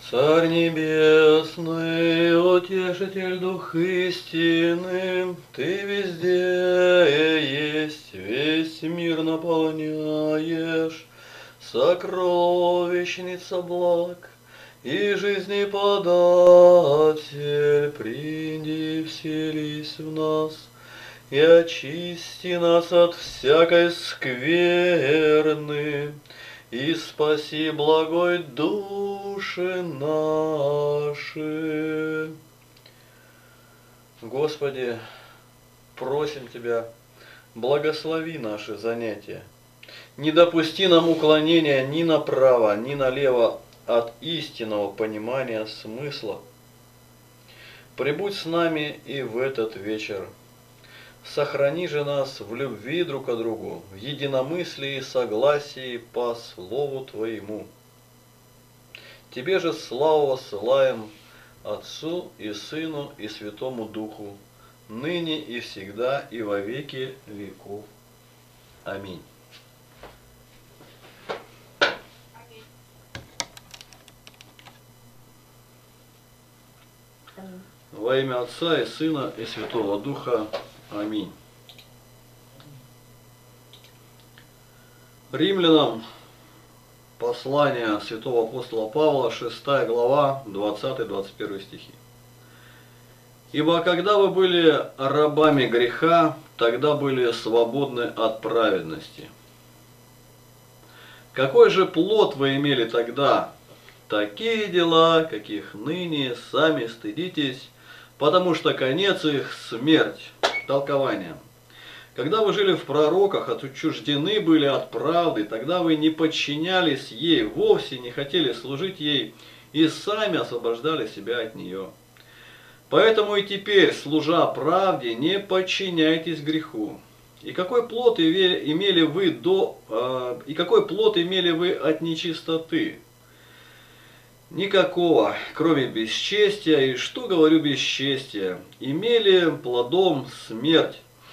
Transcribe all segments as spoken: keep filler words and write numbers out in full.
Царь Небесный, Утешитель Дух истины, Ты везде есть, весь мир наполняешь, сокровищница благ и жизни податель, приди, вселись в нас и очисти нас от всякой скверны, и спаси благой души наши. Господи, просим Тебя, благослови наши занятия. Не допусти нам уклонения ни направо, ни налево от истинного понимания смысла. Прибудь с нами и в этот вечер. Сохрани же нас в любви друг к другу, в единомыслии и согласии по Слову Твоему. Тебе же славу воссылаем, Отцу и Сыну и Святому Духу, ныне и всегда и во веки веков. Аминь. Во имя Отца и Сына и Святого Духа. Аминь. Римлянам послание святого апостола Павла, шестая глава, двадцатый-двадцать первый стихи. Ибо когда вы были рабами греха, тогда были свободны от праведности. Какой же плод вы имели тогда? Такие дела, каких ныне сами стыдитесь, потому что конец их – смерть. Толкование. Когда вы жили в пророках, отчуждены были от правды, тогда вы не подчинялись ей, вовсе не хотели служить ей и сами освобождали себя от нее. Поэтому и теперь, служа правде, не подчиняйтесь греху. И какой плод имели вы до, э, и какой плод имели вы от нечистоты? Никакого, кроме бесчестия, и что говорю бесчестия, имели плодом смерть,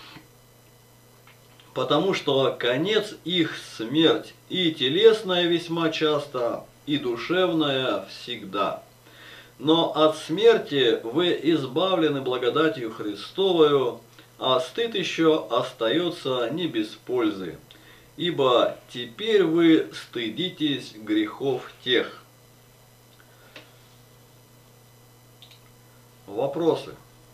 потому что конец их смерть, и телесная весьма часто, и душевная всегда. Но от смерти вы избавлены благодатью Христовою, а стыд еще остается не без пользы, ибо теперь вы стыдитесь грехов тех. Вопросы?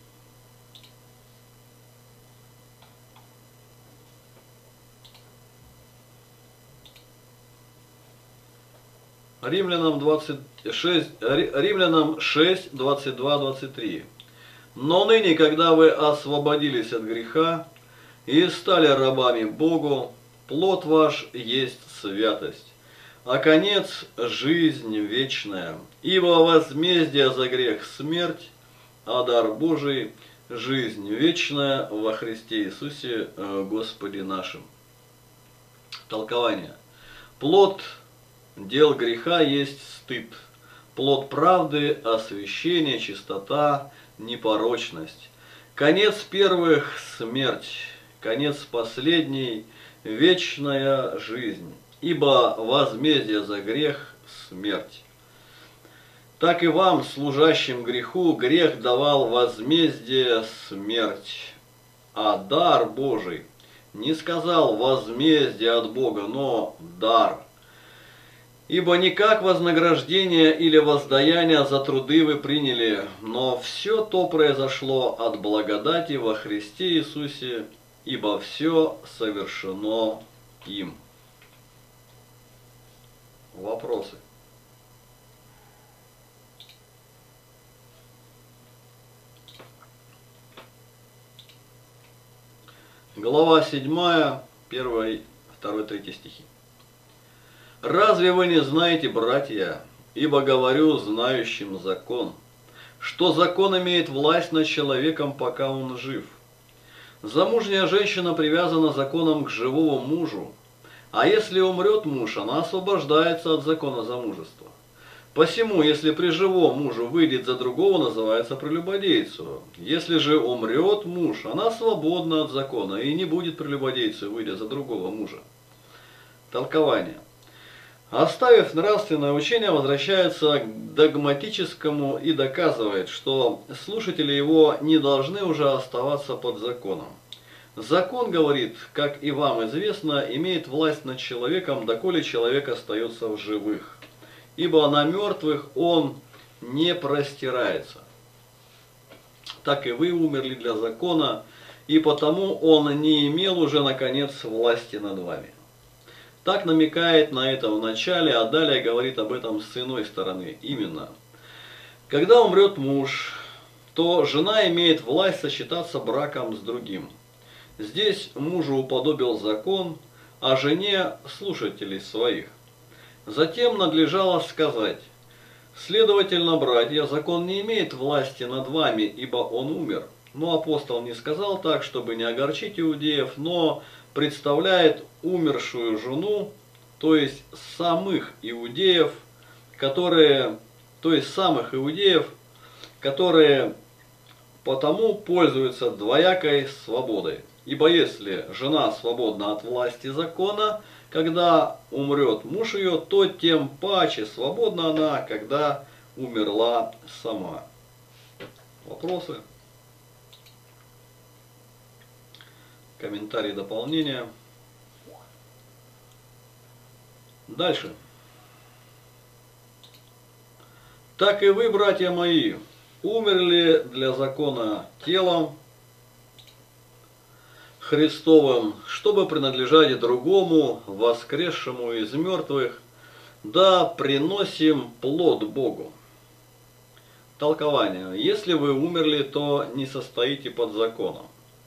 Римлянам, двадцать шесть, Римлянам шесть, двадцать два, двадцать три. Но ныне, когда вы освободились от греха и стали рабами Богу, плод ваш есть святость, а конец – жизнь вечная. Ибо возмездие за грех – смерть, а дар Божий – жизнь вечная во Христе Иисусе Господе нашим. Толкование. Плод дел греха есть стыд. Плод правды – освящение, чистота, непорочность. Конец первых – смерть. Конец последний – вечная жизнь. Ибо возмездие за грех – смерть. Так и вам, служащим греху, грех давал возмездие смерть. А дар Божий не сказал возмездие от Бога, но дар. Ибо не как вознаграждение или воздаяние за труды вы приняли, но все то произошло от благодати во Христе Иисусе, ибо все совершено им. Вопросы? Глава седьмая, первый, второй, третий стихи. «Разве вы не знаете, братья, ибо говорю знающим закон, что закон имеет власть над человеком, пока он жив? Замужняя женщина привязана законом к живому мужу, а если умрет муж, она освобождается от закона замужества. Посему, если при живом мужу выйдет за другого, называется прелюбодейцем. Если же умрет муж, она свободна от закона и не будет прелюбодейцем, выйдя за другого мужа». Толкование. Оставив нравственное учение, возвращается к догматическому и доказывает, что слушатели его не должны уже оставаться под законом. Закон, говорит, как и вам известно, имеет власть над человеком, доколе человек остается в живых, ибо на мертвых он не простирается. Так и вы умерли для закона, и потому он не имел уже, наконец, власти над вами. Так намекает на это в начале, а далее говорит об этом с иной стороны. Именно, когда умрет муж, то жена имеет власть сочетаться браком с другим. Здесь мужу уподобил закон, а жене слушателей своих. Затем надлежало сказать: следовательно, братья, закон не имеет власти над вами, ибо он умер. Но апостол не сказал так, чтобы не огорчить иудеев, но представляет умершую жену, то есть самых иудеев, которые, то есть самых иудеев, которые потому пользуются двоякой свободой. Ибо если жена свободна от власти закона, когда умрет муж ее, то тем паче свободна она, когда умерла сама. Вопросы? Комментарии, дополнения. Дальше. Так и вы, братья мои, умерли для закона телом Христовым, чтобы принадлежать другому, воскресшему из мертвых, да приносим плод Богу. Толкование. Если вы умерли, то не состоите под законом.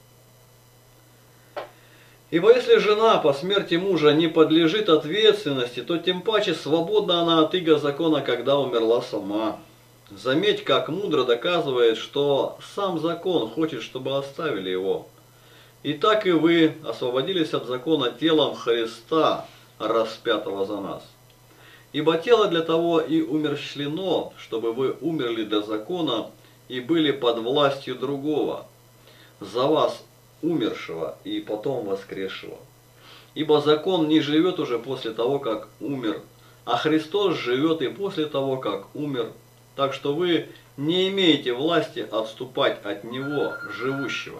Ибо если жена по смерти мужа не подлежит ответственности, то тем паче свободна она от иго закона, когда умерла сама. Заметь, как мудро доказывает, что сам закон хочет, чтобы оставили его. И так и вы освободились от закона телом Христа, распятого за нас. Ибо тело для того и умерщвлено, чтобы вы умерли для закона и были под властью другого, за вас умершего и потом воскресшего. Ибо закон не живет уже после того, как умер, а Христос живет и после того, как умер. Так что вы не имеете власти отступать от Него, живущего.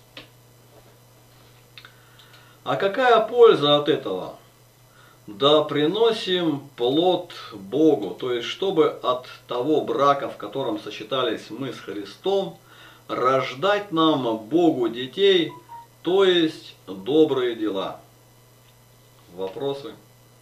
А какая польза от этого? Да приносим плод Богу, то есть чтобы от того брака, в котором сочетались мы с Христом, рождать нам Богу детей, то есть добрые дела. Вопросы?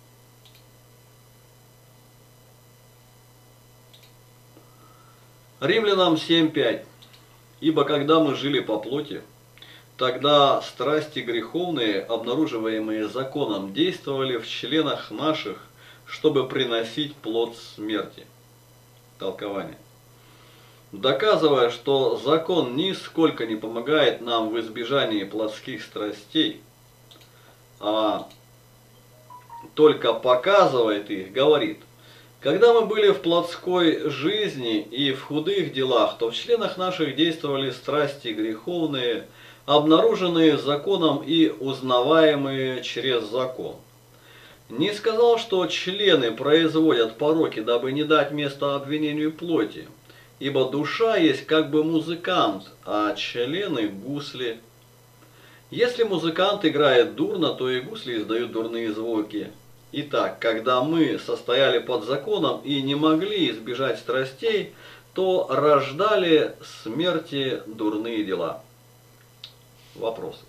Римлянам семь пять. Ибо когда мы жили по плоти, тогда страсти греховные, обнаруживаемые законом, действовали в членах наших, чтобы приносить плод смерти. Толкование. Доказывая, что закон нисколько не помогает нам в избежании плотских страстей, а только показывает их, говорит: когда мы были в плотской жизни и в худых делах, то в членах наших действовали страсти греховные, обнаруженные законом и узнаваемые через закон. Не сказал, что члены производят пороки, дабы не дать место обвинению плоти, ибо душа есть как бы музыкант, а члены гусли. Если музыкант играет дурно, то и гусли издают дурные звуки. Итак, когда мы состояли под законом и не могли избежать страстей, то рождали смерти дурные дела. Вопросы?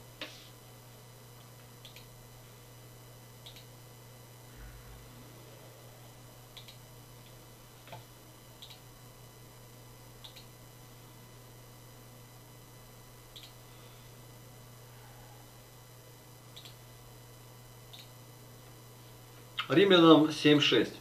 Римлянам семь шесть.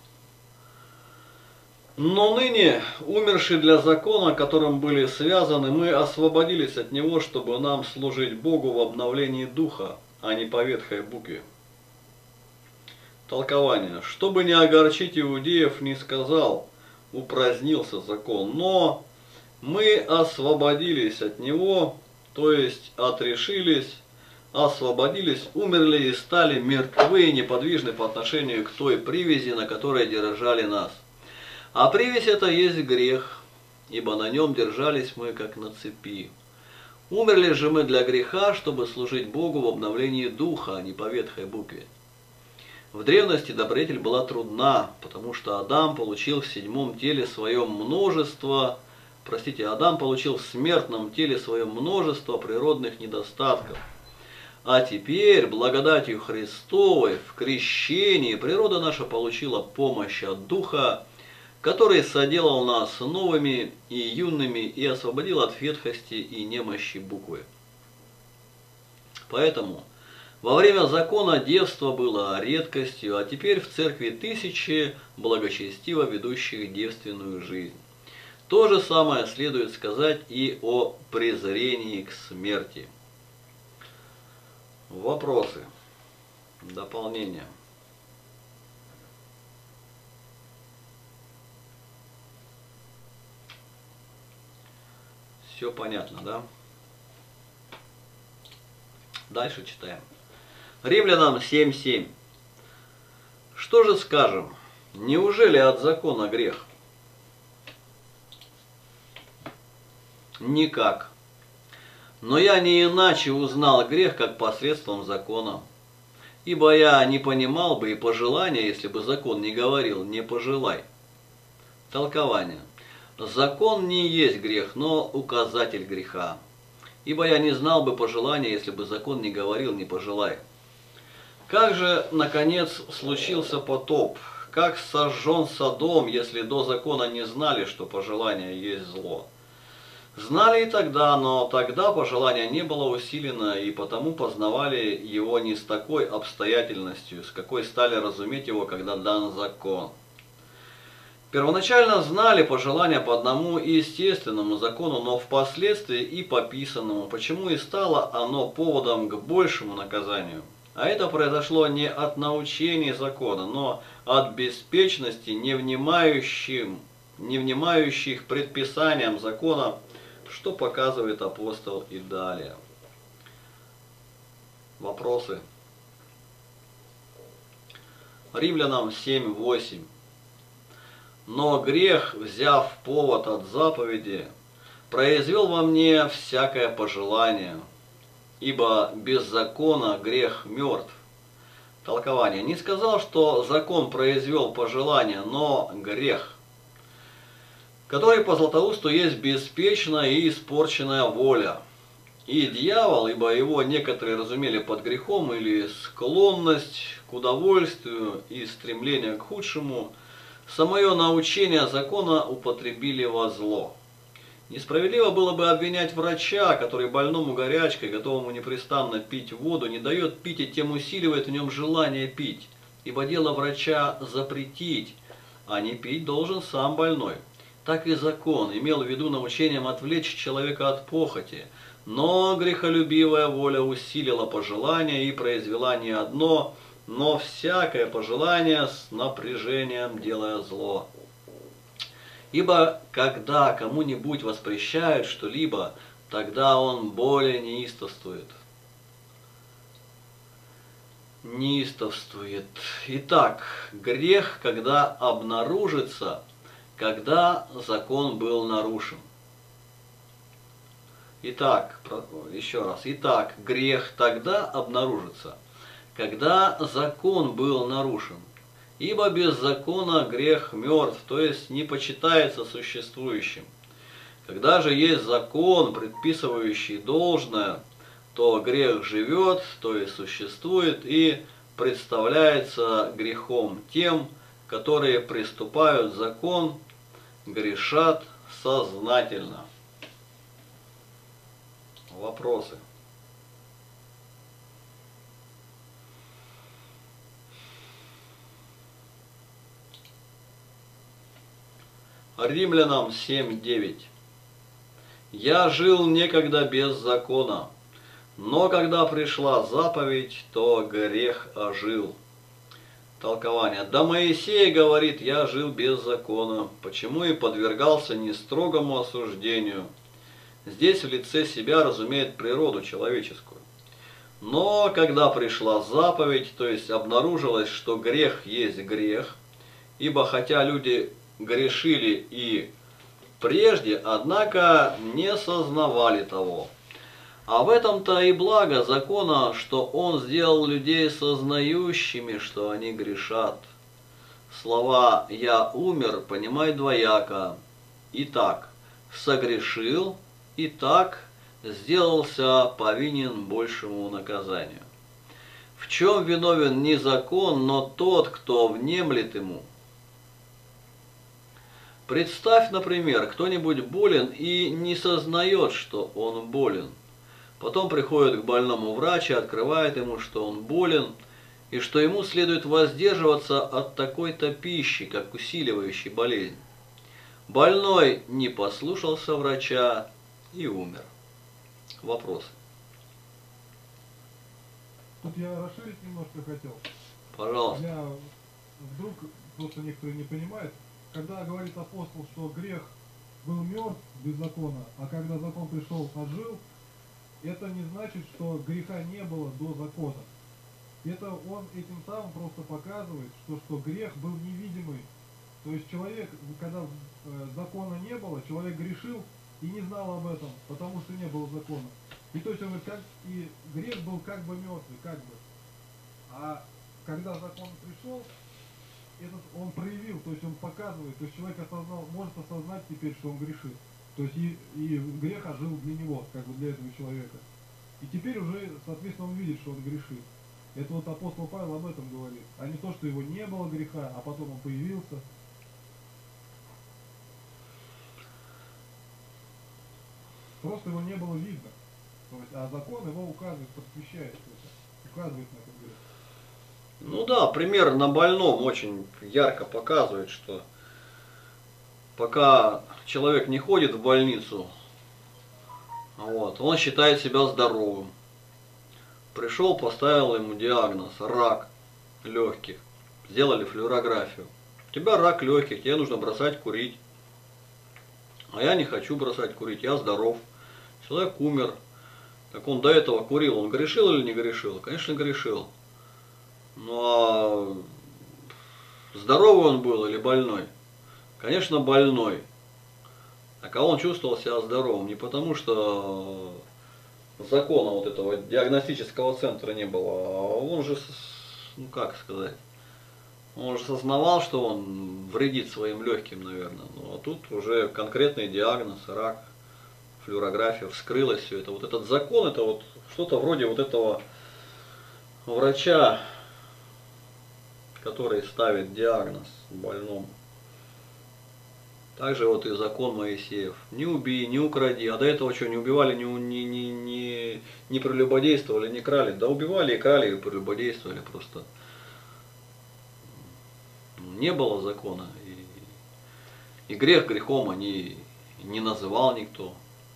Но ныне, умершие для закона, которым были связаны, мы освободились от него, чтобы нам служить Богу в обновлении духа, а не по ветхой букве. Толкование. Чтобы не огорчить иудеев, не сказал, упразднился закон, но мы освободились от него, то есть отрешились, освободились, умерли и стали мертвы и неподвижны по отношению к той привязи, на которой держали нас. А привязь это есть грех, ибо на нем держались мы, как на цепи. Умерли же мы для греха, чтобы служить Богу в обновлении духа, а не по ветхой букве. В древности добродетель была трудна, потому что Адам получил в седьмом теле своем множество, простите, Адам получил в смертном теле своем множество природных недостатков. А теперь, благодатью Христовой, в крещении природа наша получила помощь от Духа, который соделал нас новыми и юными и освободил от ветхости и немощи буквы. Поэтому во время закона девство было редкостью, а теперь в церкви тысячи благочестиво ведущих девственную жизнь. То же самое следует сказать и о презрении к смерти. Вопросы. Дополнения. Все понятно, да? Дальше читаем. Римлянам семь семь. Что же скажем? Неужели от закона грех? Никак. Но я не иначе узнал грех, как посредством закона. Ибо я не понимал бы и пожелания, если бы закон не говорил «не пожелай». Толкование. Закон не есть грех, но указатель греха. Ибо я не знал бы пожелания, если бы закон не говорил «не пожелай». Как же, наконец, случился потоп? Как сожжен Содом, если до закона не знали, что пожелание есть зло? Знали и тогда, но тогда пожелание не было усилено, и потому познавали его не с такой обстоятельностью, с какой стали разуметь его, когда дан закон. Первоначально знали пожелания по одному естественному закону, но впоследствии и по писанному, почему и стало оно поводом к большему наказанию. А это произошло не от научения закона, но от беспечности, не внимающим, не внимающих предписаниям закона, что показывает апостол и далее. Вопросы. Римлянам семь восемь. Но грех, взяв повод от заповеди, произвел во мне всякое пожелание, ибо без закона грех мертв. Толкование. Не сказал, что закон произвел пожелание, но грех, который по Златоусту есть беспечная и испорченная воля. И дьявол, ибо его некоторые разумели под грехом, или склонность к удовольствию и стремление к худшему, самое научение закона употребили во зло. Несправедливо было бы обвинять врача, который больному горячкой, готовому непрестанно пить воду, не дает пить и тем усиливает в нем желание пить. Ибо дело врача запретить, а не пить должен сам больной. Так и закон имел в виду научением отвлечь человека от похоти, но грехолюбивая воля усилила пожелание и произвела не одно, но всякое пожелание с напряжением делая зло. Ибо когда кому-нибудь воспрещают что-либо, тогда он более неистовствует. Неистовствует. Итак, грех, когда обнаружится, когда закон был нарушен. Итак, еще раз. Итак, грех тогда обнаружится, когда закон был нарушен. Ибо без закона грех мертв, то есть не почитается существующим. Когда же есть закон, предписывающий должное, то грех живет, то есть существует и представляется грехом тем, которые приступают закон, грешат сознательно. Вопросы. Римлянам семь девять. Я жил некогда без закона, но когда пришла заповедь, то грех ожил. Толкование. Да Моисей говорит, я жил без закона, почему и подвергался не строгому осуждению. Здесь в лице себя разумеет природу человеческую. Но когда пришла заповедь, то есть обнаружилось, что грех есть грех, ибо хотя люди грешили и прежде, однако не сознавали того. А в этом-то и благо закона, что он сделал людей сознающими, что они грешат. Слова «я умер» понимай двояко. Итак, согрешил, и так сделался повинен большему наказанию. В чем виновен не закон, но тот, кто внемлет ему? Представь, например, кто-нибудь болен и не сознает, что он болен. Потом приходит к больному врач и открывает ему, что он болен, и что ему следует воздерживаться от такой-то пищи, как усиливающей болезнь. Больной не послушался врача и умер. Вопросы? Тут я расширить немножко хотел. Пожалуйста. Я вдруг, просто некоторые не понимают, когда говорит апостол, что грех был мертв без закона, а когда закон пришел, отжил, это не значит, что греха не было до закона. Это он этим самым просто показывает, что, что грех был невидимый. То есть человек, когда э, закона не было, человек грешил и не знал об этом, потому что не было закона. И то есть он говорит, как, и грех был как бы мертвый, как бы. А когда закон пришел, этот он проявил, то есть он показывает, то есть человек осознал, может осознать теперь, что он грешит. То есть и, и грех ожил для него, как бы для этого человека. И теперь уже, соответственно, он видит, что он грешит. Это вот апостол Павел об этом говорит, а не то, что его не было греха, а потом он появился. Просто его не было видно. То есть, а закон его указывает, просвещает, указывает на этот грех. Ну да, пример на больном очень ярко показывает, что пока человек не ходит в больницу, вот, он считает себя здоровым. Пришел, поставил ему диагноз – рак легких. Сделали флюорографию. У тебя рак легких, тебе нужно бросать курить. А я не хочу бросать курить, я здоров. Человек умер. Так он до этого курил, он грешил или не грешил? Конечно, грешил. Ну а здоровый он был или больной? Конечно, больной. Так а он чувствовал себя здоровым не потому, что закона вот этого диагностического центра не было, а он же, ну как сказать, он же сознавал, что он вредит своим легким, наверное. Ну а тут уже конкретный диагноз, рак, флюорография, вскрылось все это. Вот этот закон, это вот что-то вроде вот этого врача, который ставит диагноз больному. Также вот и закон Моисеев. Не убей, не укради. А до этого что, не убивали, не, не, не, не, не прелюбодействовали, не крали? Да убивали и крали, и прелюбодействовали просто. Не было закона. И, и грех грехом они не называл никто.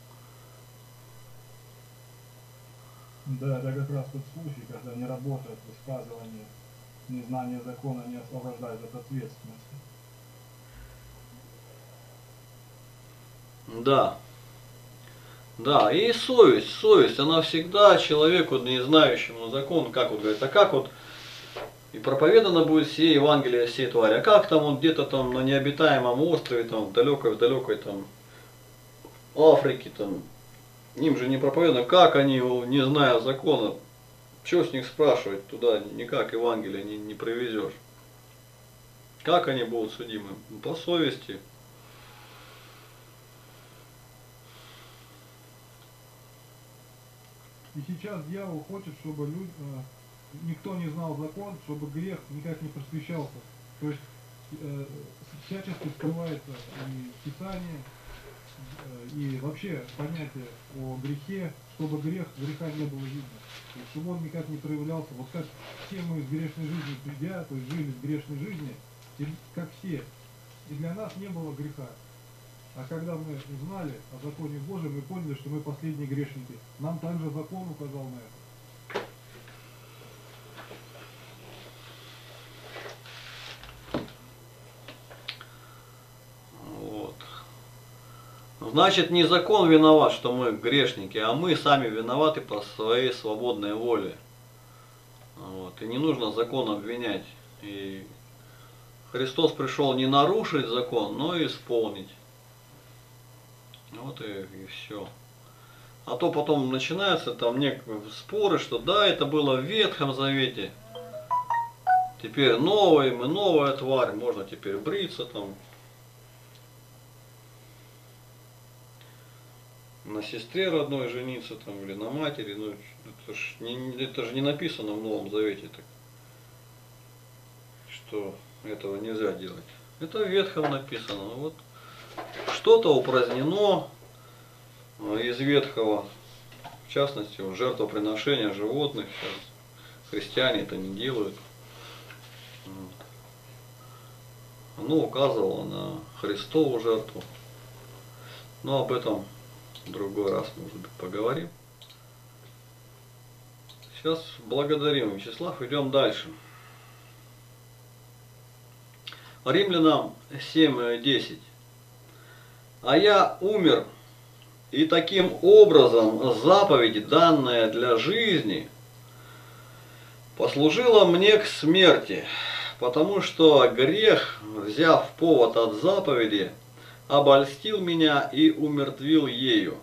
Да, это как раз тот случай, когда не работает высказывание, незнание закона не освобождает от ответственности. Да. Да, и совесть, совесть, она всегда человеку, не знающему закон, как вот говорит, а как вот и проповедано будет все Евангелие всей твари, а как там он где-то там на необитаемом острове, там в далекой, в далекой там Африке, там, им же не проповедано, как они, не зная закона, что с них спрашивать, туда никак Евангелие не, не привезешь. Как они будут судимы? По совести. И сейчас дьявол хочет, чтобы люд, э, никто не знал закон, чтобы грех никак не просвещался. То есть э, всячески скрывается и Писание, э, и вообще понятие о грехе, чтобы грех, греха не было видно. То есть, чтобы он никак не проявлялся. Вот как все мы из грешной жизни придя, то есть жили в грешной жизни, и как все. И для нас не было греха. А когда мы узнали о законе Божьем, мы поняли, что мы последние грешники. Нам также закон указал на это. Вот. Значит, не закон виноват, что мы грешники, а мы сами виноваты по своей свободной воле. Вот. И не нужно закон обвинять. И Христос пришел не нарушить закон, но исполнить. Вот и, и все. А то потом начинаются там некие споры, что да, это было в Ветхом Завете. Теперь новый, мы новая тварь, можно теперь бриться там. На сестре родной жениться там или на матери. Ну, это же не, это же не написано в Новом Завете, так, что этого нельзя делать. Это в Ветхом написано. Вот что-то упразднено из Ветхого, в частности, жертвоприношения животных. Сейчас христиане это не делают. Оно указывало на Христову жертву. Но об этом в другой раз, может быть, поговорим. Сейчас благодарим, Вячеслав, идем дальше. Римлянам семь десять. А я умер, и таким образом заповедь, данная для жизни, послужила мне к смерти, потому что грех, взяв повод от заповеди, обольстил меня и умертвил ею.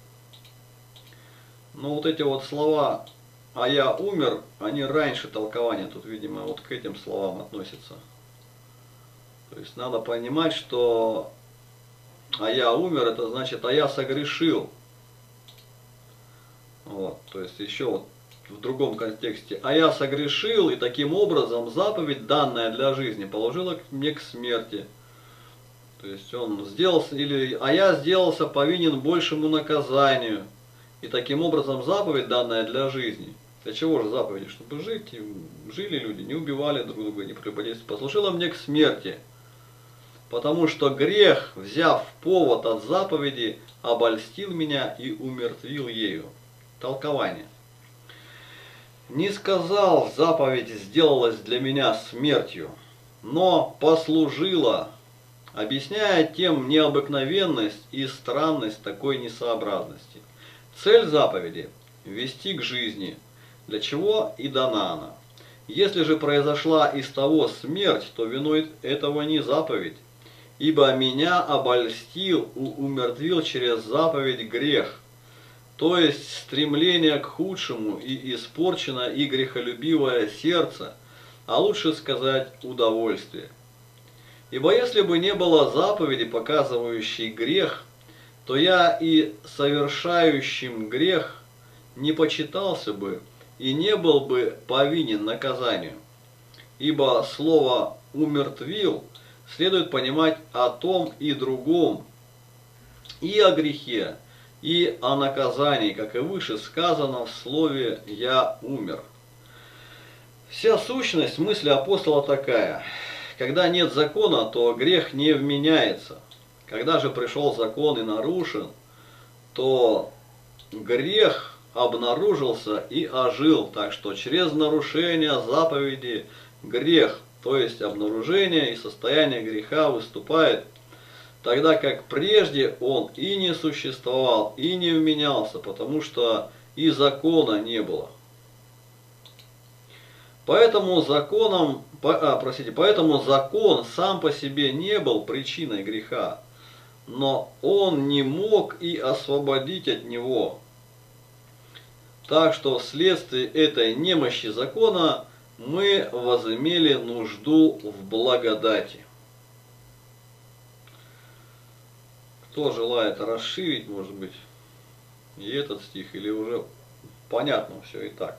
Но вот эти вот слова «а я умер», они раньше толкования, тут, видимо, вот к этим словам относятся. То есть надо понимать, что «а я умер» это значит «а я согрешил». Вот, то есть еще вот в другом контексте «а я согрешил, и таким образом заповедь, данная для жизни, положила мне к смерти». То есть он сделался, или «а я сделался повинен большему наказанию». И таким образом заповедь, данная для жизни. Для чего же заповеди? Чтобы жить, и жили люди, не убивали друг друга, не прелюбодействовали. Послужила мне к смерти. Потому что грех, взяв повод от заповеди, обольстил меня и умертвил ею. Толкование. Не сказал, заповедь сделалась для меня смертью, но послужила, объясняя тем необыкновенность и странность такой несообразности. Цель заповеди – вести к жизни, для чего и дана она. Если же произошла из того смерть, то виной этого не заповедь, ибо меня обольстил, умертвил через заповедь грех, то есть стремление к худшему и испорчено и грехолюбивое сердце, а лучше сказать удовольствие. Ибо если бы не было заповеди, показывающей грех, то я и совершающим грех не почитался бы и не был бы повинен наказанию. Ибо слово «умертвил» следует понимать о том и другом, и о грехе, и о наказании, как и выше сказано в слове «я умер». Вся сущность мысли апостола такая. Когда нет закона, то грех не вменяется. Когда же пришел закон и нарушен, то грех обнаружился и ожил. Так что через нарушение заповеди грех, то есть обнаружение и состояние греха выступает, тогда как прежде он и не существовал, и не вменялся, потому что и закона не было. Поэтому законом, а, простите, поэтому закон сам по себе не был причиной греха, но он не мог и освободить от него. Так что вследствие этой немощи закона мы возымели нужду в благодати. Кто желает расширить, может быть, и этот стих, или уже понятно все и так?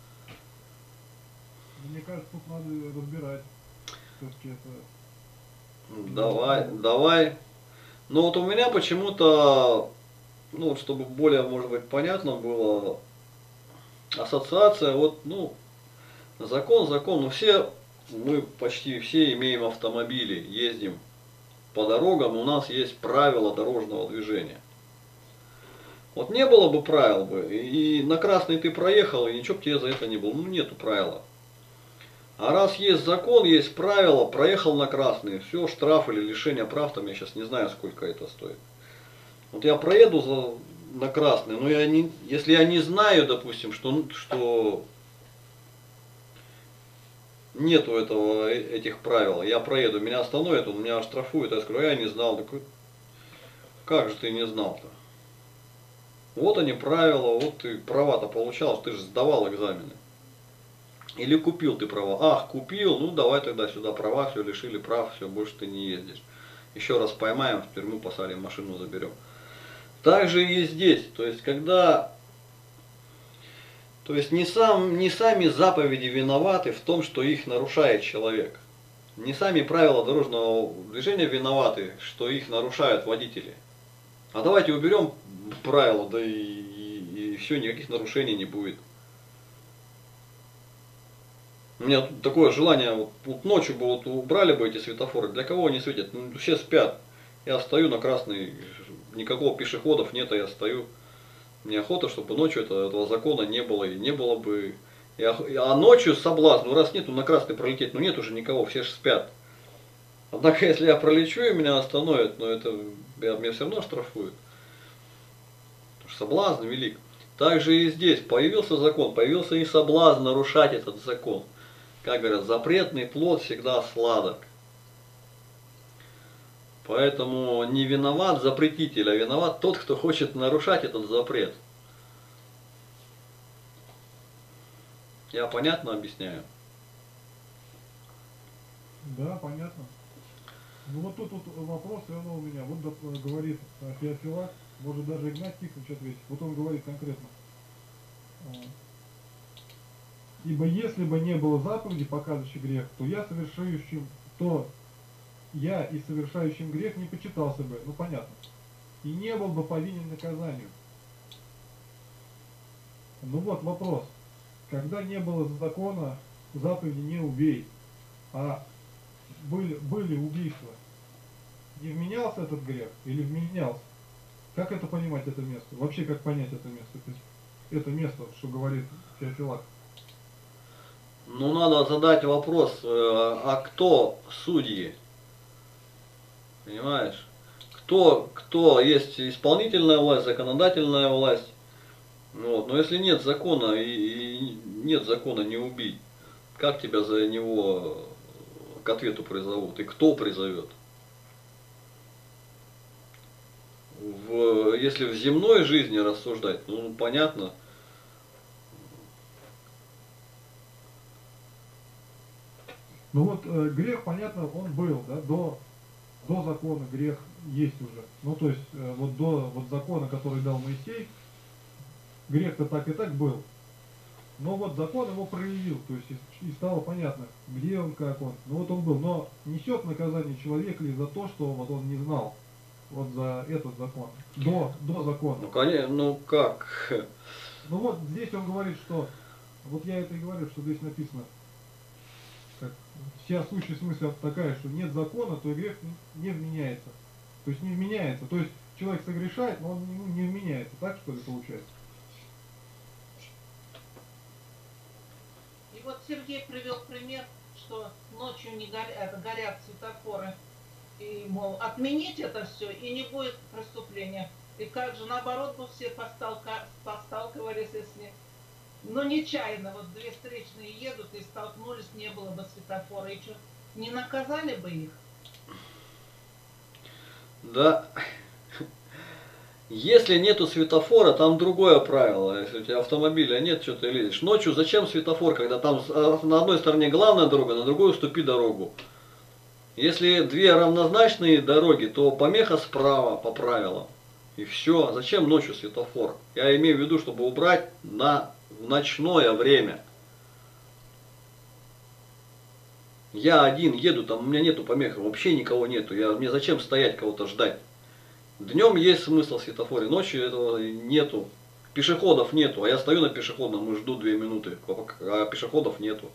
Мне кажется, тут надо разбирать. Все-таки это... Давай, давай. Но вот у меня почему-то, ну, чтобы более, может быть, понятно было, ассоциация, вот, ну, закон, закон, ну, все, мы почти все имеем автомобили, ездим по дорогам, у нас есть правила дорожного движения. Вот не было бы правил бы, и на красный ты проехал, и ничего бы тебе за это не было, ну, нету правила. А раз есть закон, есть правила, проехал на красный, все, штраф или лишение прав, там я сейчас не знаю, сколько это стоит. Вот я проеду за, на красный, но я не, если я не знаю, допустим, что, что нету этого, этих правил, я проеду, меня остановят, он меня оштрафует, я скажу, я не знал. Такой, как же ты не знал-то? Вот они правила, вот ты права-то получал, ты же сдавал экзамены. Или купил ты права. Ах, купил, ну давай тогда сюда права, все, лишили прав, все, больше ты не ездишь. Еще раз поймаем, в тюрьму посадим, машину заберем. Так же и здесь, то есть когда, то есть не, сам, не сами заповеди виноваты в том, что их нарушает человек. Не сами правила дорожного движения виноваты, что их нарушают водители. А давайте уберем правила, да и, и, и все, никаких нарушений не будет. У меня тут такое желание, вот, вот ночью бы вот убрали бы эти светофоры, для кого они светят? Ну, все спят. Я стою на красный, никакого пешеходов нет, а я стою. Мне охота, чтобы ночью этого, этого закона не было, и не было бы... И, а ночью соблазн, ну раз нету на красный пролететь, ну нет уже никого, все же спят. Однако, если я пролечу и меня остановят, но это я, меня все равно штрафуют. Потому что соблазн велик. Также и здесь появился закон, появился и соблазн нарушать этот закон. Как говорят, запретный плод всегда сладок. Поэтому не виноват запретитель, а виноват тот, кто хочет нарушать этот запрет. Я понятно объясняю? Да, понятно. Ну вот тут вот вопрос все равно у меня. Вот доп- говорит э, Феофилак, может даже Игнат Тихонович ответить. Вот он говорит конкретно. А, Ибо если бы не было заповеди, показывающей грех, то я совершающим, то я и совершающим грех не почитался бы, ну понятно, и не был бы повинен наказанию. Ну вот вопрос. Когда не было закона, заповеди не убей, а были, были убийства, не вменялся этот грех или вменялся? Как это понимать, это место? Вообще, как понять это место? То есть, это место, что говорит Феофилак. Ну, надо задать вопрос, а кто судьи? Понимаешь? Кто, кто есть исполнительная власть, законодательная власть? Вот. Но если нет закона и, и нет закона не убий, как тебя за него к ответу призовут? И кто призовет? В, если в земной жизни рассуждать, ну понятно. Ну вот э, грех, понятно, он был, да, до, до закона грех есть уже. Ну то есть э, вот до вот закона, который дал Моисей, грех-то так и так был. Но вот закон его проявил, то есть и, и стало понятно, где он, как он. Ну вот он был, но несет наказание человек ли за то, что вот он не знал, вот за этот закон, до, до закона. Ну, конечно, ну как? Ну вот здесь он говорит, что, вот я это и говорю, что здесь написано, как, вся сущность мысли такая, что нет закона, то и грех не вменяется. То есть не вменяется. То есть человек согрешает, но он не, не вменяется. Так что ли получается? И вот Сергей привел пример, что ночью не горят, горят светофоры. И, мол, отменить это все, и не будет преступления. И как же, наоборот, бы все посталка, посталкивались, если... Ну, нечаянно, вот две встречные едут и столкнулись, не было бы светофора. И что, не наказали бы их? Да. Если нету светофора, там другое правило. Если у тебя автомобиля нет, что ты лезешь. Ночью зачем светофор, когда там на одной стороне главная дорога, на другой уступи дорогу. Если две равнозначные дороги, то помеха справа по правилам. И все. Зачем ночью светофор? Я имею в виду, чтобы убрать на ночное время. Я один еду, там у меня нету помех, вообще никого нету. Я, мне зачем стоять, кого-то ждать? Днем есть смысл в светофоре, ночью этого нету. Пешеходов нету, а я стою на пешеходном и жду две минуты, а пешеходов нету.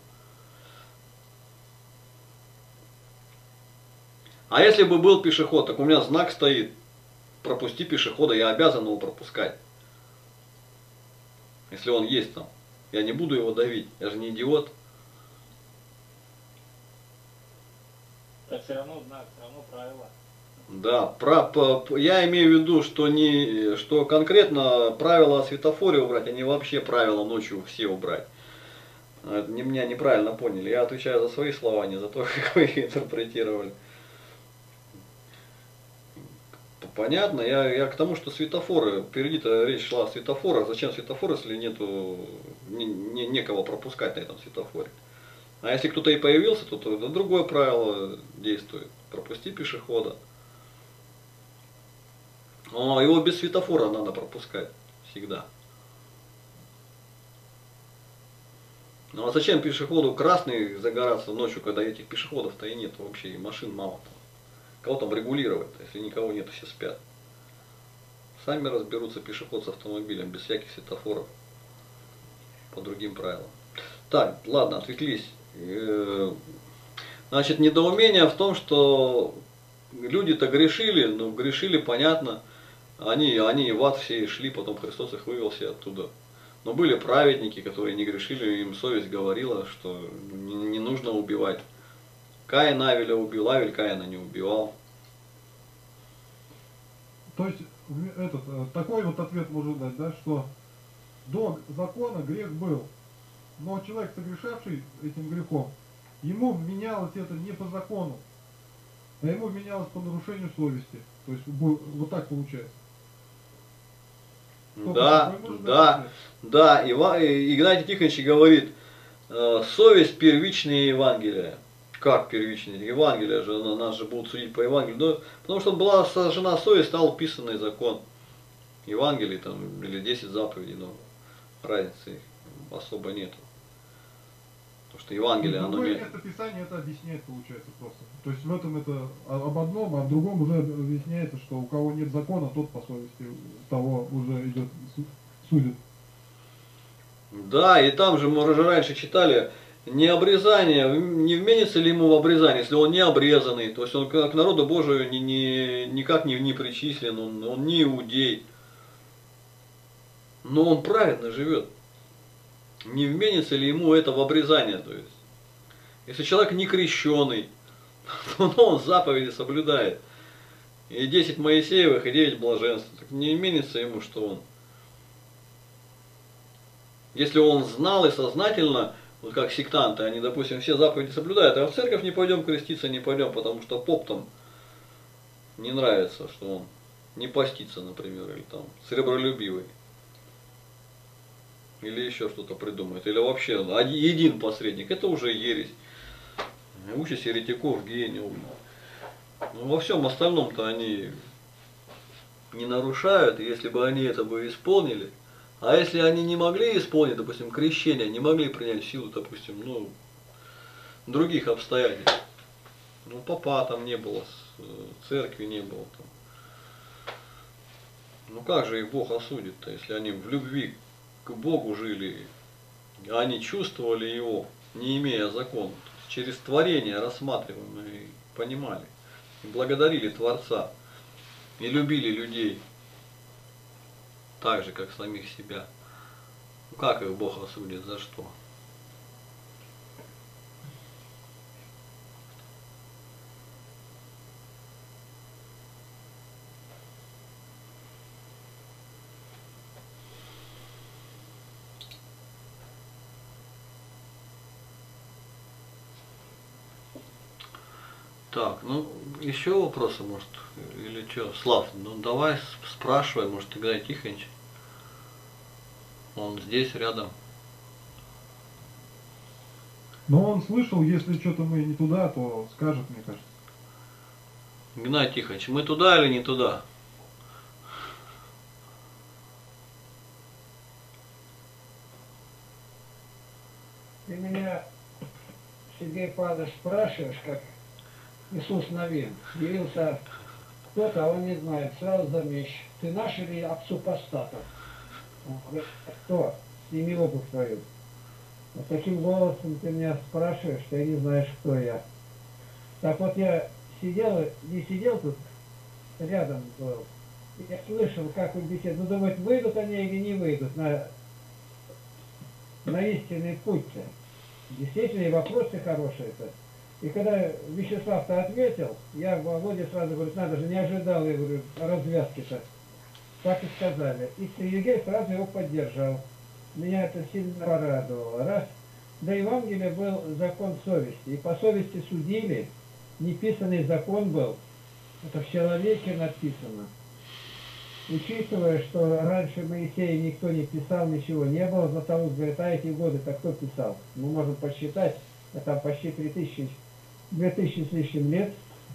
А если бы был пешеход, так у меня знак стоит, пропусти пешехода, я обязан его пропускать. Если он есть там. Я не буду его давить, я же не идиот. Это все равно знак, все равно правило. Да, про, по- я имею в виду, что не, что конкретно правила о светофоре убрать, а не вообще правила ночью все убрать. Это не, меня неправильно поняли. Я отвечаю за свои слова, не за то, как вы их интерпретировали. Понятно, я, я к тому, что светофоры, впереди-то речь шла о светофорах. Зачем светофор, если нету, не, не, некого пропускать на этом светофоре? А если кто-то и появился, то, то это другое правило действует. Пропусти пешехода. Но его без светофора надо пропускать всегда. Ну а зачем пешеходу красный загораться ночью, когда этих пешеходов-то и нет вообще, и машин мало там? Кого там регулировать, если никого нет, все спят? Сами разберутся пешеход с автомобилем, без всяких светофоров, по другим правилам. Так, ладно, отвлеклись. Значит, недоумение в том, что люди-то грешили, ну грешили, понятно. Они, они в ад все шли, потом Христос их вывел все оттуда. Но были праведники, которые не грешили, им совесть говорила, что не, не нужно убивать. Каин Авеля убил, Авель Каина не убивал. То есть в- этот, э, такой вот ответ можно дать, да, что до закона грех был, но человек, согрешавший этим грехом, ему менялось это не по закону, а ему менялось по нарушению совести. То есть бу- вот так получается. Только Да, такой можно дать да, ответ. да. Ива- Игнатий Тихонович говорит, э, совесть первичнее Евангелия. Как первичнее? Евангелие же, на- нас же будут судить по Евангелию. Да, потому что была сожжена совесть, стал писанный закон. Евангелие там или десять заповедей, но разницы особо нету. Потому что То Евангелие, есть оно другое не... место Писания это объясняет, получается, просто. То есть в этом это о- об одном, а в другом уже объясняется, что у кого нет закона, тот по совести того уже идет су- судит. Да, и там же мы уже раньше читали, не обрезание, не вменится ли ему в обрезание, если он не обрезанный, то есть он к к народу Божию ни, ни- никак не, не причислен, он, он не иудей, но он праведно живет. Не вменится ли ему это в обрезание, то есть, если человек не крещеный, то он заповеди соблюдает, и десять Моисеевых, и девять блаженств, так не вменится ему, что он. Если он знал и сознательно, вот как сектанты, они, допустим, все заповеди соблюдают, а в церковь не пойдем креститься, не пойдем, потому что поп там не нравится, что он не постится, например, или там сребролюбивый. Или еще что-то придумает. Или вообще один един посредник. Это уже ересь. Участь еретиков, гениев. Но во всем остальном-то они не нарушают. Если бы они это бы исполнили, а если они не могли исполнить, допустим, крещение, не могли принять в силу, допустим, ну, других обстоятельств. Ну, попа там не было, церкви не было там. Ну как же их Бог осудит-то, если они в любви к Богу жили, а они чувствовали Его, не имея закона, то есть через творение рассматриваем и понимали, и благодарили Творца, и любили людей, так же, как самих себя. Ну как их Бог осудит, за что? Так, ну, еще вопросы, может, или что? Слав, ну давай спрашивай, может, Игнатий Тихонович. Он здесь, рядом. Но он слышал, если что-то мы не туда, то скажет, мне кажется. Игнатий Тихонович, мы туда или не туда? Ты меня, Сергей Павлович, спрашиваешь, как Иисус Навин. Явился кто-то, а он не знает, сразу замечь. Ты наш или от супостатов? Он говорит, кто? Сними обувь твою. Вот таким голосом ты меня спрашиваешь, ты не знаешь, кто я. Так вот я сидел, не сидел тут, рядом был. Я слышал, как он беседует. Ну, думает, выйдут они или не выйдут на, на истинный путь-то. Действительно, и вопросы хорошие-то. И когда Вячеслав-то ответил, я Володе сразу говорю, надо же, не ожидал, я говорю, развязки-то. Так и сказали. И Сергей сразу его поддержал. Меня это сильно порадовало. Раз до Евангелия был закон совести, и по совести судили, неписанный закон был. Это в человеке написано. Учитывая, что раньше Моисея никто не писал, ничего не было, Златоуст говорит, а эти годы-то кто писал? Мы можем посчитать, а там почти три тысячи, две тысячи с лишним лет,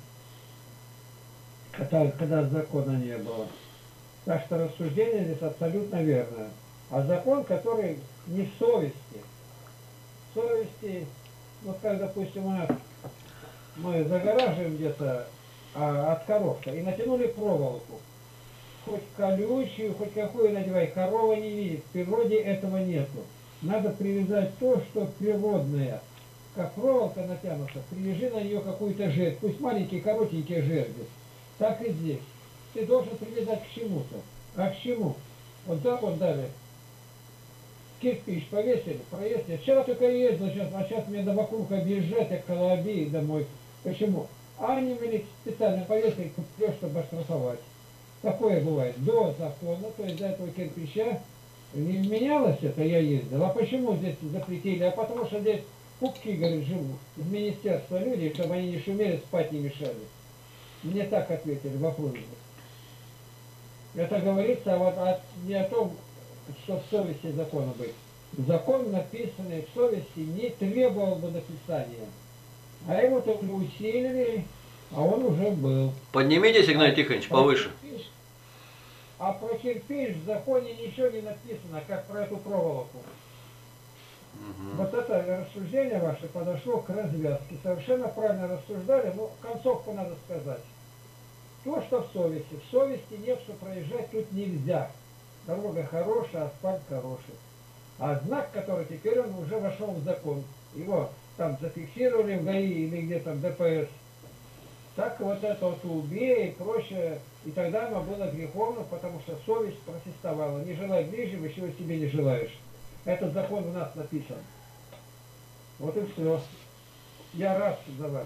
когда, когда закона не было. Так что рассуждение здесь абсолютно верное. А закон, который не в совести. В совести, вот как, допустим, у нас мы загораживаем где-то а, от коров-то и натянули проволоку. Хоть колючую, хоть какую надевай, корова не видит. В природе этого нету. Надо привязать то, что природное. Как проволока натянута, привяжи на нее какую-то жердь. Пусть маленькие, коротенькие жерди. Так и здесь. Ты должен привязать к чему-то. А к чему? Вот так вот дали. Кирпич повесили, проездили. Вчера только ездил, сейчас, а сейчас мне до вокруг объезжать, а Колобей домой. Почему? А они мне специально повесили, чтобы оштрафовать. Такое бывает. До закона, то есть до этого кирпича не менялось это, я ездил. А почему здесь запретили? А потому что здесь пупки, говорит, живут. Из министерства люди, чтобы они не шумели, спать не мешали. Мне так ответили в округе. Это говорится вот от, не о том, что в совести закона быть. Закон, написанный в совести, не требовал бы написания. А его только усилили, а он уже был. Поднимитесь, Игнатий Тихонович, повыше. А про кирпич в законе ничего не написано, как про эту проволоку. Угу. Вот это рассуждение ваше подошло к развязке. Совершенно правильно рассуждали, но концовку надо сказать. То, что в совести. В совести нет, что проезжать тут нельзя. Дорога хорошая, асфальт хороший. А знак, который теперь он уже вошел в закон. Его там зафиксировали в ГАИ или где там ДПС. Так вот это вот убей и прочее. И тогда оно было греховно, потому что совесть протестовала. Не желай ближнего, чего себе не желаешь. Этот закон у нас написан. Вот и все. Я рад за вас.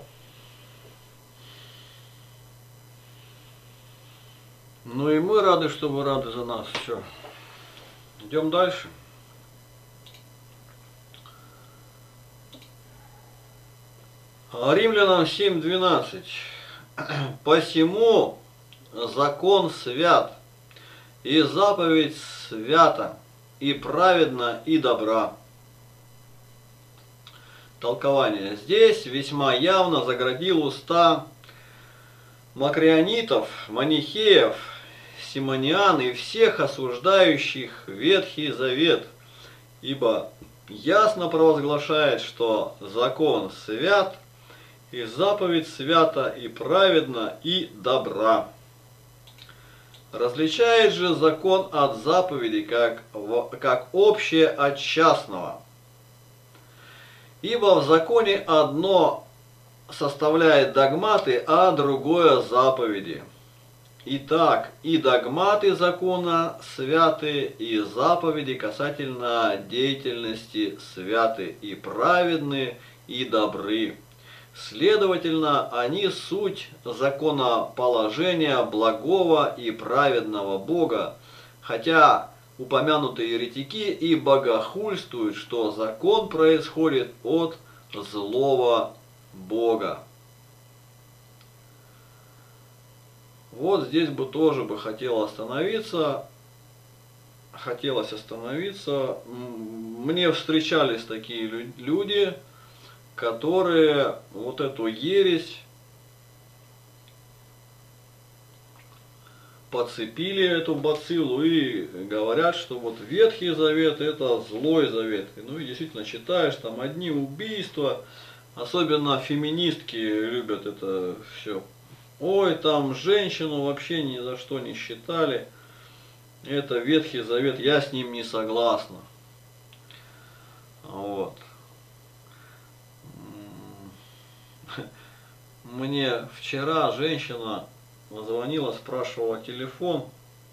Ну и мы рады, что вы рады за нас. Все. Идем дальше. Римлянам семь двенадцать. Посему закон свят, и заповедь свята, и праведна, и добра. Толкование. Здесь весьма явно заградил уста макрионитов, манихеев, симониан и всех осуждающих Ветхий Завет, ибо ясно провозглашает, что закон свят, и заповедь свята, и праведна, и добра. Различает же закон от заповеди, как, как общее от частного. Ибо в законе одно составляет догматы, а другое заповеди. Итак, и догматы закона святы, и заповеди касательно деятельности святы, и праведны, и добры. Следовательно, они суть законоположения благого и праведного Бога, хотя упомянутые еретики и богохульствуют, что закон происходит от злого Бога. Вот здесь бы тоже бы хотел остановиться. Хотелось остановиться. Мне встречались такие люди, которые вот эту ересь подцепили, эту бациллу, и говорят, что вот Ветхий Завет это злой завет. Ну и действительно читаешь, там одни убийства, особенно феминистки любят это все. Ой, там женщину вообще ни за что не считали. Это Ветхий Завет, я с ним не согласна. Вот. Мне вчера женщина звонила, спрашивала телефон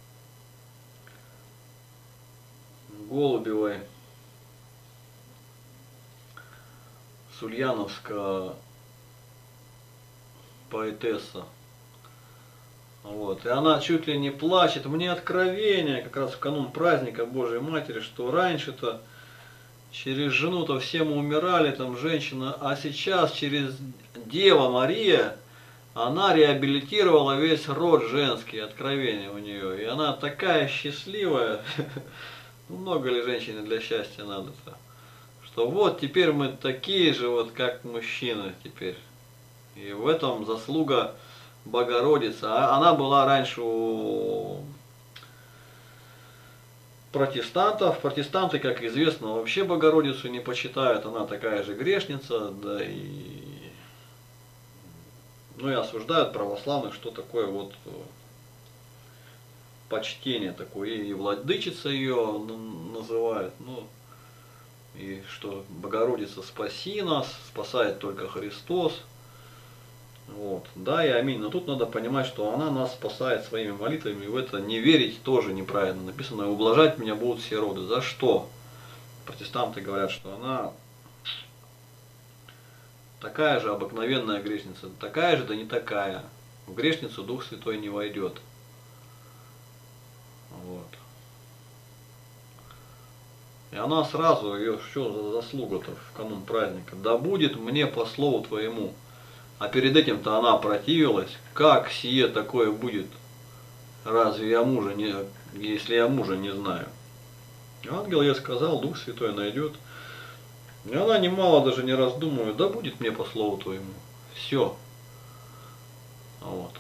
Голубевой с Ульяновска поэтесса. Вот. И она чуть ли не плачет. Мне откровение, как раз в канун праздника Божьей Матери, что раньше-то через жену-то все мы умирали, там женщина, а сейчас через Дева Мария она реабилитировала весь род женский, откровение у нее. И она такая счастливая. Много ли женщине для счастья надо-то? Что вот теперь мы такие же, вот как мужчины теперь. И в этом заслуга Богородица. Она была раньше у протестантов. Протестанты, как известно, вообще Богородицу не почитают. Она такая же грешница, да и ну и осуждают православных, что такое вот почтение такое. И владычица ее называют. Ну, и что Богородица, спаси нас, спасает только Христос. Вот. Да и аминь. Но тут надо понимать, что она нас спасает своими молитвами. И в это не верить тоже неправильно. Написано, ублажать меня будут все роды. За что? Протестанты говорят, что она такая же обыкновенная грешница. Такая же, да не такая. В грешницу Дух Святой не войдет. Вот. И она сразу, ее что за заслуга-то в канун праздника? Да будет мне по слову твоему. А перед этим-то она противилась. Как сие такое будет? Разве я мужа не, если я мужа не знаю? Ангел ей сказал, Дух Святой найдет. И она немало даже не раздумывая, да будет мне по слову твоему. Все. Вот.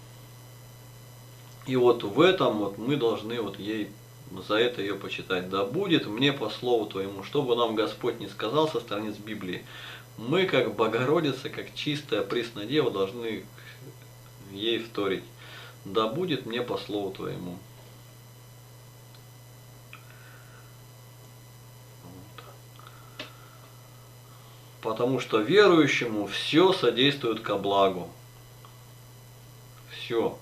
И вот в этом вот мы должны вот ей за это ее почитать. Да будет мне по слову твоему, что бы нам Господь не сказал со страниц Библии. Мы, как Богородица, как чистая пресная дева, должны ей вторить. Да будет мне по слову твоему. Вот. Потому что верующему все содействует ко благу. Все.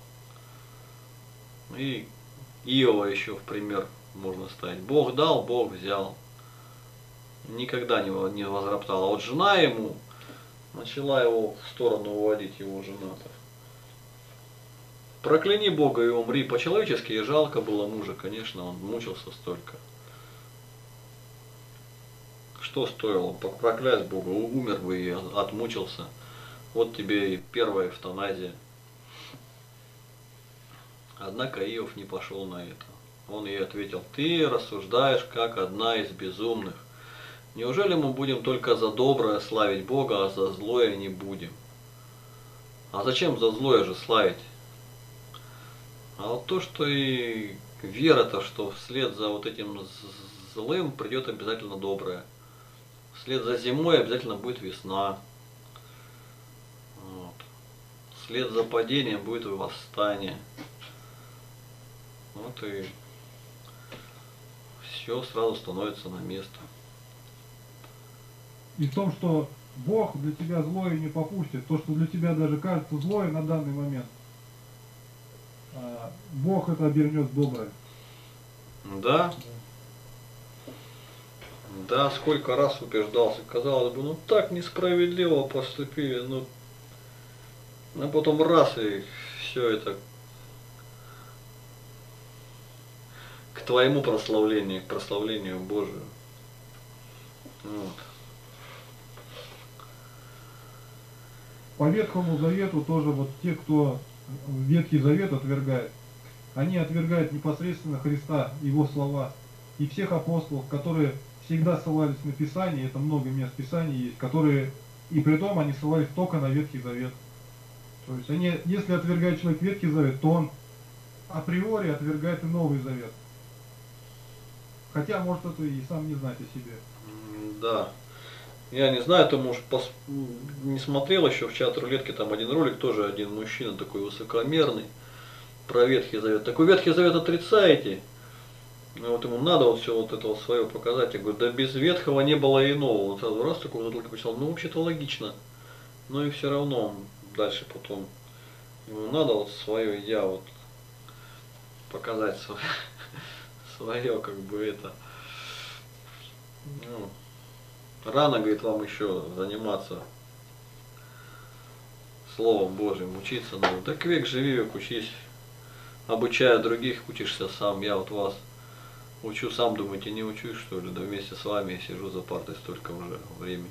И Иова еще в пример можно ставить. Бог дал, Бог взял. Никогда не возроптал. А вот жена ему начала его в сторону уводить, его жена-то. Прокляни Бога и умри. По-человечески и жалко было мужа, конечно, он мучился столько. Что стоило? Проклясть Бога, умер бы и отмучился. Вот тебе и первая эвтаназия. Однако Иов не пошел на это. Он ей ответил, ты рассуждаешь, как одна из безумных. Неужели мы будем только за доброе славить Бога, а за злое не будем? А зачем за злое же славить? А вот то, что и вера-то, что вслед за вот этим злым придет обязательно доброе. Вслед за зимой обязательно будет весна. Вот. Вслед за падением будет восстание. Вот и все сразу становится на место. И в том, что Бог для тебя злое не попустит, то, что для тебя даже кажется злое на данный момент, Бог это обернет в доброе. Да. Да, сколько раз убеждался. Казалось бы, ну так несправедливо поступили, ну, а потом раз и все это к твоему прославлению, к прославлению Божию. Вот. По Ветхому Завету тоже вот те, кто Ветхий Завет отвергает, они отвергают непосредственно Христа, Его слова, и всех апостолов, которые всегда ссылались на Писание, это много мест Писания есть, которые, и при том они ссылались только на Ветхий Завет. То есть они, если отвергает человек Ветхий Завет, то он априори отвергает и Новый Завет. Хотя, может, это и сам не знать о себе. Да. Я не знаю, ты, может, пос... не смотрел еще в чат рулетки, там один ролик, тоже один мужчина такой высокомерный, про Ветхий Завет. Такой Ветхий Завет отрицаете? Ну, вот ему надо вот все вот это вот свое показать. Я говорю, да без Ветхого не было и нового. Он сразу раз такой вот только почитал, ну вообще-то логично. Но и все равно он дальше потом, ему надо вот свое я вот показать свое, свое как бы это. Ну, рано, говорит, вам еще заниматься Словом Божьим учиться надо. Так век живи, век учись. Обучая других, учишься сам. Я вот вас учу сам, думаете, не учусь, что ли? Да вместе с вами сижу за партой столько уже времени.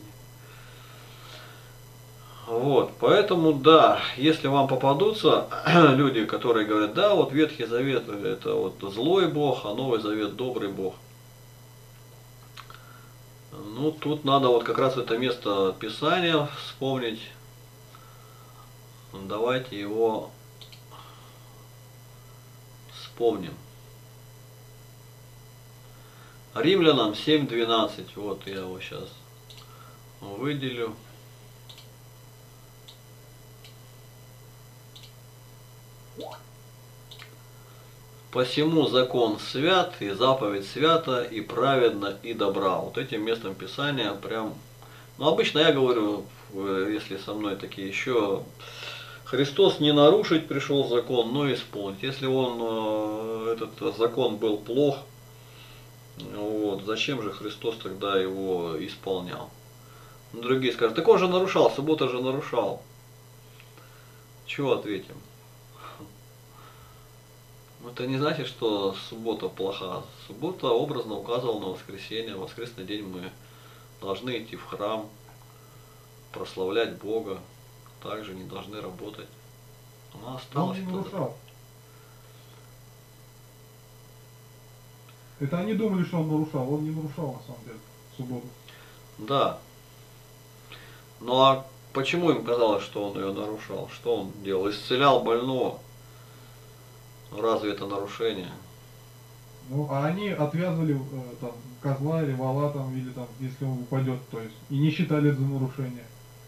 Вот, поэтому да, если вам попадутся люди, которые говорят, да, вот Ветхий Завет это вот злой Бог, а Новый Завет добрый Бог. Ну, тут надо вот как раз это место Писания вспомнить. Давайте его вспомним. Римлянам семь двенадцать, вот я его сейчас выделю. Посему закон свят, и заповедь свята, и праведна, и добра. Вот этим местом Писания прям... Ну, обычно я говорю, если со мной такие еще... Христос не нарушить пришел закон, но исполнить. Если он, этот закон был плох, вот, зачем же Христос тогда его исполнял? Другие скажут, так он же нарушал, суббота же нарушал. Чего ответим? Это не значит, что суббота плоха. Суббота образно указывала на воскресенье. В воскресный день мы должны идти в храм, прославлять Бога. Также не должны работать. Она осталась. Он не нарушал. Это они думали, что он нарушал. Он не нарушал на самом деле субботу. Да. Ну а почему им казалось, что он ее нарушал? Что он делал? Исцелял больного. Разве это нарушение? Ну, а они отвязывали э, там козла или вола там, или там, если он упадет, то есть, и не считали это за нарушение.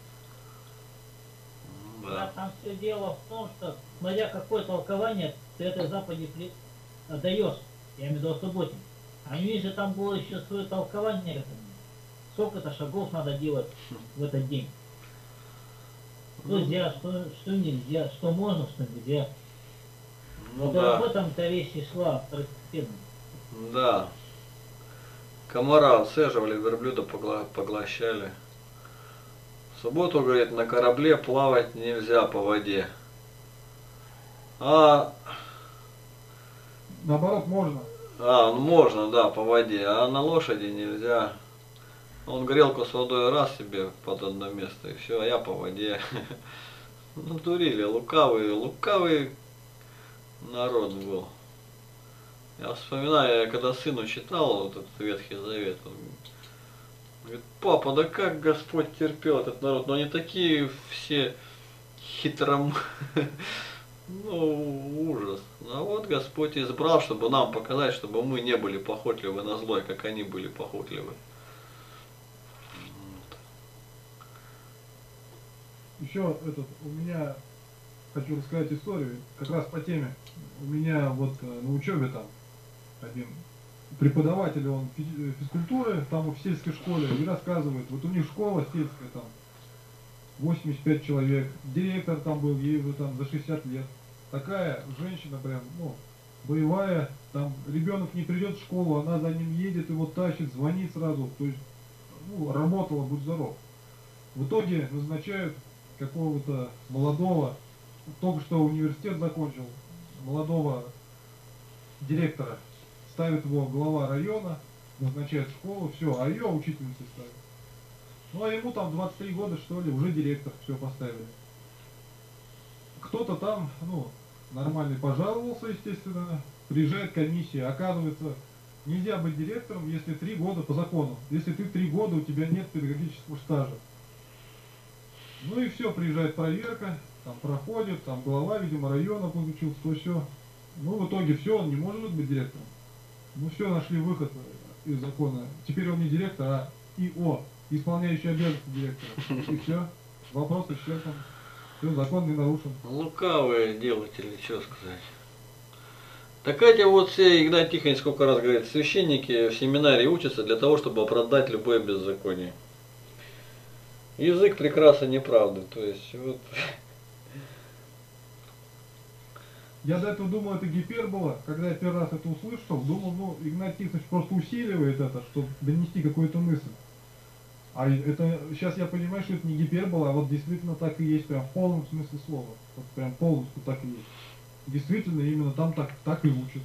Да. Там все дело в том, что, смотря какое толкование ты этой заповеди при... отдаешь, я имею в виду о субботе. А у них же там было еще свое толкование. Сколько-то шагов надо делать в этот день. Что нельзя, что, что нельзя, что можно, что нельзя. Ну, вот да. об этом-то речь и шла второстепенно. Да. Комара отсаживали, верблюда погла... поглощали. В субботу, говорит, на корабле плавать нельзя по воде. А... Наоборот, можно. А, ну можно, да, по воде, а на лошади нельзя. Он грелку с водой раз себе под одно место, и все, а я по воде. Ну, дурили, лукавый, лукавый народ был. Я вспоминаю, я когда сыну читал вот этот Ветхий Завет, он говорит, папа, да как Господь терпел этот народ, но они такие все хитром, ну, ужас. А вот Господь избрал, чтобы нам показать, чтобы мы не были похотливы на зло, как они были похотливы. Еще этот, у меня, хочу рассказать историю, как раз по теме. У меня вот на учебе там один преподаватель, он физкультуры, там в сельской школе, и рассказывает, вот у них школа сельская, там восемьдесят пять человек, директор там был, ей уже там за шестьдесят лет. Такая женщина прям, ну, боевая, там ребенок не придет в школу, она за ним едет, его тащит, звонит сразу, то есть, ну, работала, будь здоров. В итоге назначают какого-то молодого, только что университет закончил, молодого директора, ставит его глава района, назначает школу, все, а ее учительницей ставит. Ну а ему там двадцать три года, что ли, уже директор, все поставили. Кто-то там, ну, нормальный пожаловался, естественно, приезжает комиссия, оказывается, нельзя быть директором, если три года по закону, если ты три года, у тебя нет педагогического стажа. Ну и все, приезжает проверка, там проходит, там глава, видимо, района получился, то все. Ну в итоге все, он не может быть директором. Ну все, нашли выход из закона. Теперь он не директор, а ИО, исполняющий обязанности директора. И все, вопрос исчерпан. Все, закон не нарушен. Лукавые делатели, что сказать. Так эти вот все, Игнат Тихонович сколько раз говорит, священники в семинарии учатся для того, чтобы оправдать любое беззаконие. Язык прекраса неправды, то есть вот. Я до этого думал, это гипербола. Когда я первый раз это услышал, думал, ну, Игнат Тихонович просто усиливает это, чтобы донести какую-то мысль. А это, сейчас я понимаю, что это не гипербола, а вот действительно так и есть, прям в полном смысле слова. Вот прям полностью так и есть. Действительно, именно там так, так и учат.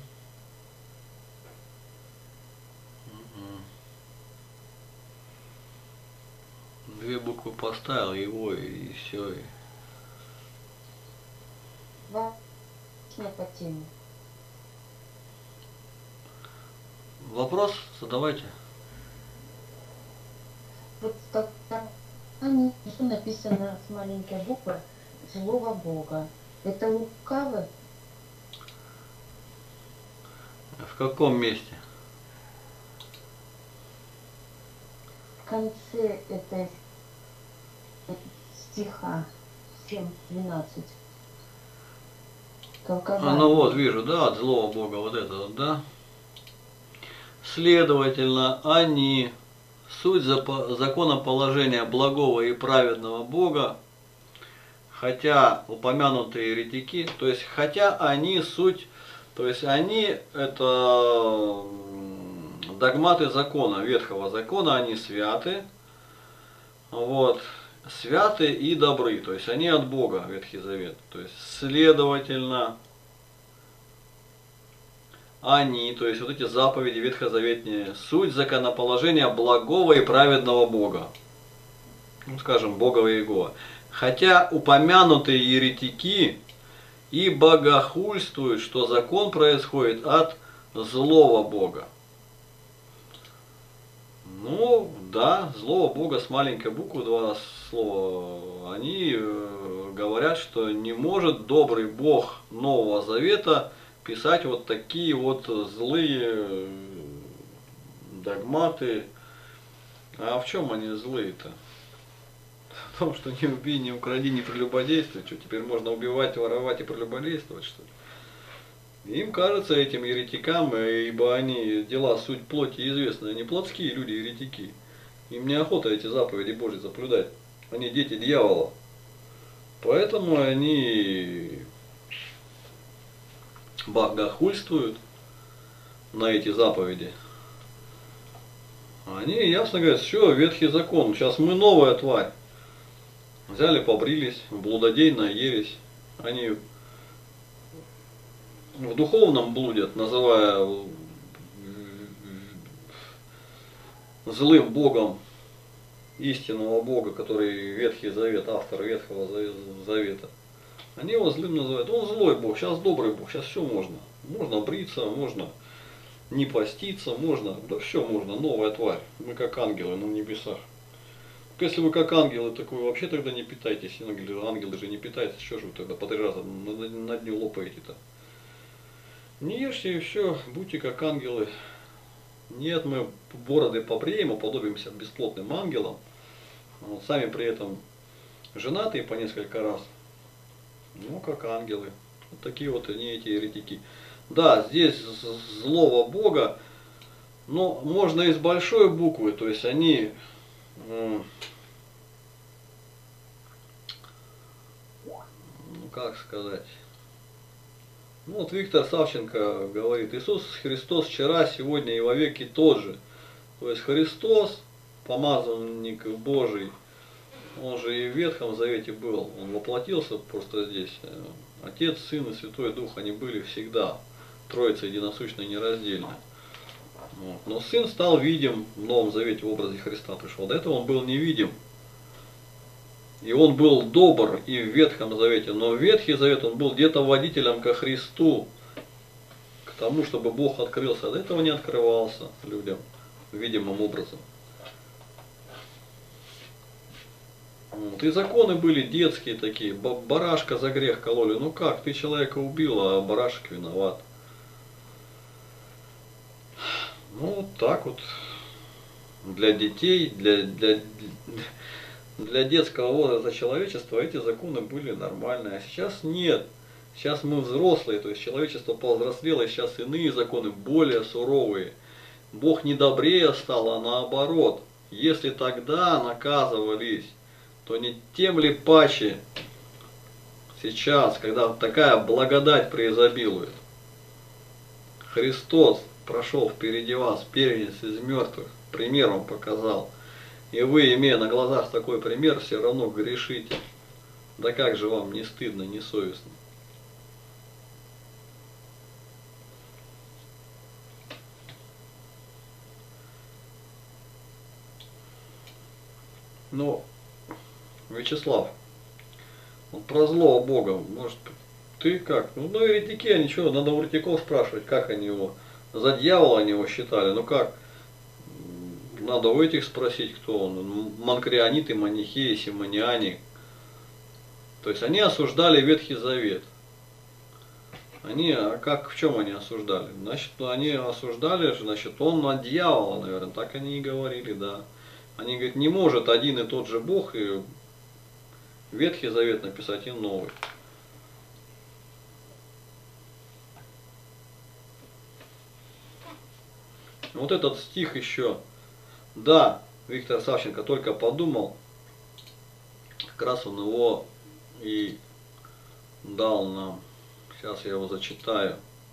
Две буквы поставил, его и все. Важно по теме. Вопрос задавайте. Вот так, там что написано с маленькой буквы злого Бога. Это лукавый? В каком месте? В конце этой стиха семь двенадцать. А, ну вот, вижу, да, от злого Бога, вот это вот, да. Следовательно, они, суть законоположения благого и праведного Бога, хотя упомянутые еретики, то есть, хотя они суть, то есть, они, это догматы закона, ветхого закона, они святы, вот, святы и добры, то есть, они от Бога, Ветхий Завет, то есть, следовательно, они, то есть вот эти заповеди ветхозаветные, суть законоположения благого и праведного Бога. Ну, скажем, Бога Иегова. Хотя упомянутые еретики и богохульствуют, что закон происходит от злого Бога. Ну, да, злого Бога с маленькой буквы, два слова, они говорят, что не может добрый Бог Нового Завета писать вот такие вот злые догматы. А в чем они злые-то? В том, что не убей, не укради, не прелюбодействуй. Что, теперь можно убивать, воровать и прелюбодействовать, что ли? Им кажется, этим еретикам, ибо они, дела суть плоти известны, они плотские люди, еретики. Им неохота эти заповеди Божьи соблюдать. Они дети дьявола. Поэтому они богохульствуют на эти заповеди. Они ясно говорят, все, ветхий закон, сейчас мы новая тварь. Взяли, побрились, блудодейная ересь. Они в духовном блудят, называя злым Богом истинного Бога, который Ветхий Завет, автор Ветхого Завета. Они его злым называют. Он злой Бог, сейчас добрый Бог, сейчас все можно. Можно бриться, можно не поститься, можно, да все можно, новая тварь. Мы как ангелы на небесах. Если вы как ангелы, так вы вообще тогда не питайтесь. Ангелы, ангелы же не питаются, что же вы тогда по три раза на, на, на дню лопаете-то? Не ешьте и все, будьте как ангелы. Нет, мы бороды побреем, уподобимся бесплотным ангелам. Вот, сами при этом женатые по несколько раз. Ну, как ангелы. Вот такие вот они, эти еретики. Да, здесь злого Бога, но можно и с большой буквы, то есть они, ну, как сказать, ну вот Виктор Савченко говорит, Иисус Христос вчера, сегодня и вовеки тот же. То есть Христос, помазанник Божий, он же и в Ветхом Завете был, он воплотился просто здесь. Отец, Сын и Святой Дух, они были всегда. Троица единосущная и нераздельная. Вот. Но Сын стал видим в Новом Завете в образе Христа пришел. До этого он был невидим. И он был добр и в Ветхом Завете. Но в Ветхий Завет он был где-то водителем ко Христу. К тому, чтобы Бог открылся. До этого не открывался людям видимым образом. Вот. И законы были детские такие. Барашка за грех кололи. Ну как, ты человека убил, а барашек виноват. Ну вот так вот. Для детей, для, для, для детского возраста человечества эти законы были нормальные. А сейчас нет. Сейчас мы взрослые, то есть человечество повзрослело, и сейчас иные законы более суровые. Бог не добрее стал, а наоборот. Если тогда наказывались, то не тем ли паче сейчас, когда такая благодать преизобилует. Христос прошел впереди вас, первенец из мертвых, пример вам показал, И вы, имея на глазах такой пример, все равно грешите. Да как же вам не стыдно, не совестно? Ну, Вячеслав, вот про злого Бога, может, ты как? Ну, ну еретики, они что, надо у еретиков спрашивать, как они его, за дьявола они его считали, ну как? Надо у этих спросить, кто он, манкрианиты, манихеи, симониане. То есть они осуждали Ветхий Завет. Они, а как, в чем они осуждали? Значит, они осуждали, значит, он от дьявола, наверное, так они и говорили, да. Они говорят, не может один и тот же Бог и Ветхий Завет написать и Новый. Вот этот стих еще. Да, Виктор Савченко только подумал, как раз он его и дал нам. Сейчас я его зачитаю.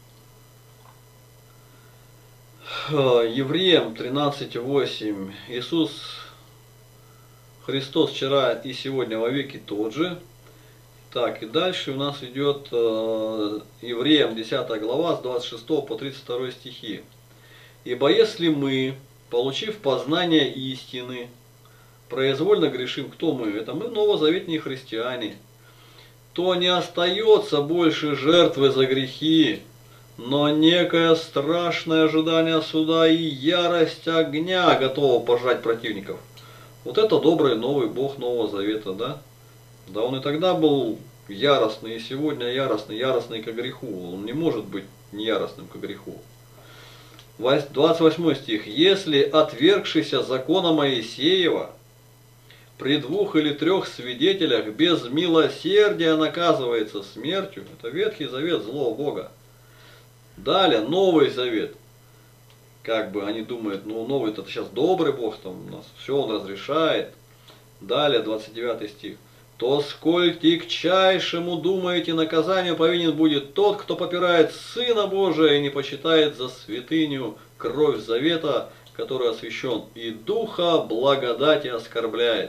Евреям тринадцать восемь. Иисус Христос вчера и сегодня во веки тот же. Так, и дальше у нас идет э, Евреям десятая глава с двадцать шестого по тридцать второй стихи. Ибо если мы, получив познание истины, произвольно грешим, кто мы? Это мы новозаветные христиане. То не остается больше жертвы за грехи, но некое страшное ожидание суда и ярость огня, готова пожрать противников. Вот это добрый новый Бог Нового Завета, да? Да он и тогда был яростный, и сегодня яростный, яростный к греху. Он не может быть не яростным к греху. двадцать восьмой стих. Если отвергшийся закона Моисеева при двух или трех свидетелях без милосердия наказывается смертью, это Ветхий Завет злого Бога. Далее, Новый Завет. Как бы они думают, ну Новый это сейчас добрый Бог, там у нас все он разрешает. Далее, двадцать девятый стих. То сколь тягчайшему думаете наказанию повинен будет тот, кто попирает Сына Божия и не почитает за святыню кровь завета, который освящен, и духа благодати оскорбляет.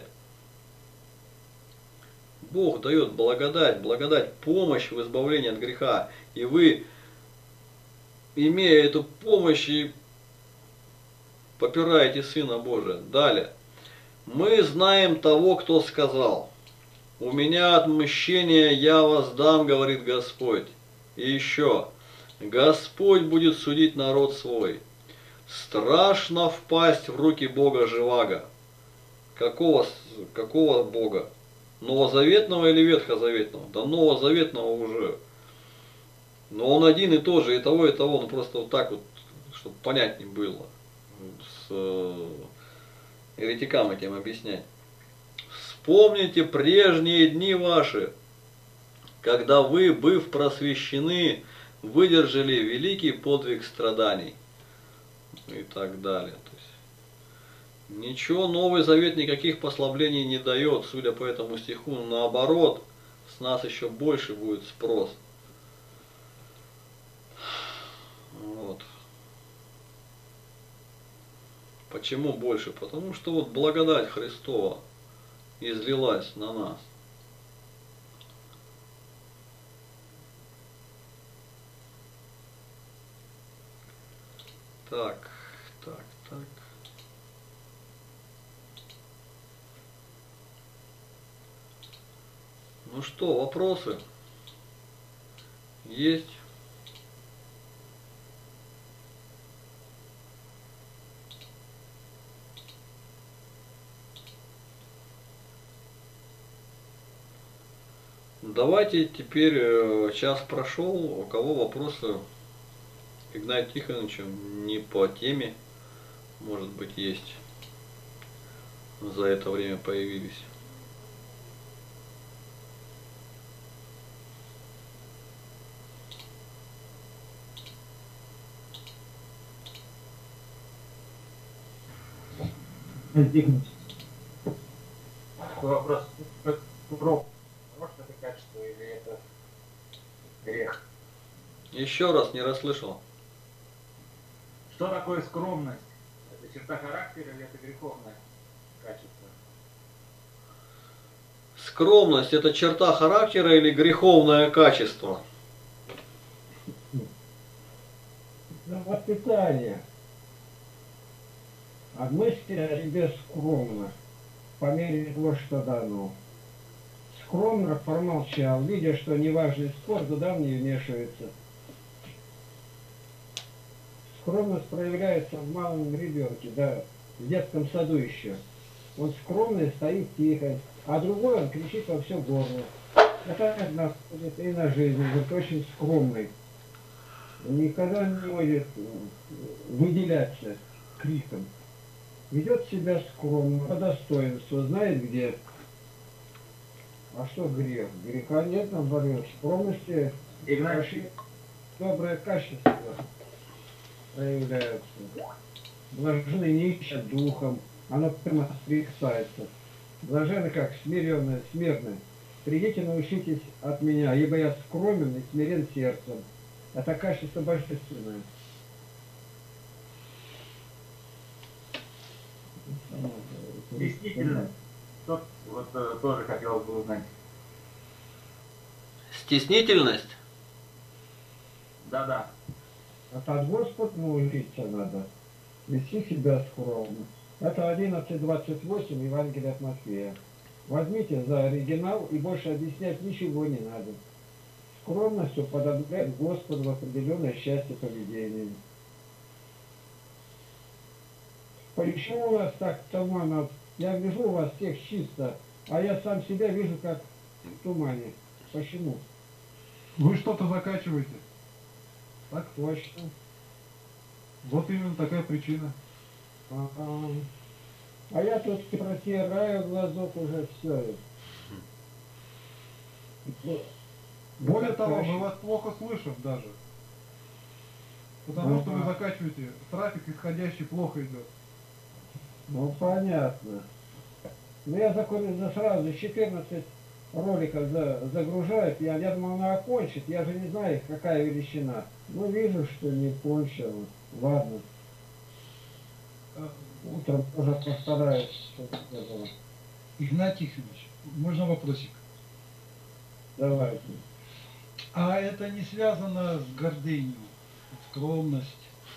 Бог дает благодать, благодать, помощь в избавлении от греха. И вы, имея эту помощь, и попираете Сына Божия. Далее. Мы знаем того, кто сказал: «У меня отмщение, я воздам, говорит Господь». И еще. Господь будет судить народ свой. Страшно впасть в руки Бога живаго. Какого, какого Бога? Новозаветного или ветхозаветного? Да новозаветного уже. Но он один и тот же, и того, и того. Ну просто вот так вот, чтобы понятнее было. С э, еретикам этим объяснять. Вспомните прежние дни ваши, когда вы, быв просвещены, выдержали великий подвиг страданий. И так далее. То есть, ничего, Новый Завет никаких послаблений не дает, судя по этому стиху. Наоборот, с нас еще больше будет спрос. Вот. Почему больше? Потому что вот благодать Христова излилась на нас. Так, так, так. Ну что, вопросы? Есть? Давайте теперь, час прошел, у кого вопросы к Игнатию Тихоновичу не по теме, может быть, есть, за это время появились. Тихонович. Такой вопрос. Про это качество или это грех? Еще раз не расслышал. Что такое скромность? Это черта характера или это греховное качество. Скромность – это черта характера или греховное качество? На воспитание. Относите о себе скромно, по мере того, что дано. Скромно промолчал, видя, что неважный спор туда не вмешивается. Скромность проявляется в малом ребенке, да, в детском саду еще. Он скромный, стоит тихо, а другой он кричит во все горло. Это нас и на жизнь, он очень скромный. Он никогда не может выделяться криком. Ведет себя скромно, по достоинству, знает где. А что грех? Греха нет, наоборот, скромности, Игнатий, доброе качество проявляются. Блаженны нищие духом, оно прямо стрексается. Блаженны как смиренные, смирные. Придите, научитесь от меня, ибо я скромен и смирен сердцем. Это качество божественное. действительно, тот вот э, тоже хотел бы узнать. Стеснительность? Да-да. Это от Господа научиться надо. Вести себя скромно. Это одиннадцать двадцать восемь Евангелие от Матфея. Возьмите за оригинал и больше объяснять ничего не надо. Скромностью подобрать Господу в определенное счастье поведения. Почему у вас так туманно? Я вижу у вас всех чисто, а я сам себя вижу как в тумане. Почему? Вы что-то закачиваете. Так точно. Вот именно такая причина. Ага. А я тут протираю глазок уже все. Более того, мы вас плохо слышим даже. Потому что вы Ага. закачиваете, трафик исходящий плохо идет. Ну понятно. Ну я закурил за сразу четырнадцать роликов за, загружают. Я, я думал, она окончит. Я же не знаю, какая величина. Ну вижу, что не кончила. Ладно. Утром тоже постараюсь. Что-то сделать. Игнатий Тихонович, можно вопросик? Давайте. А это не связано с гордыней, скромность?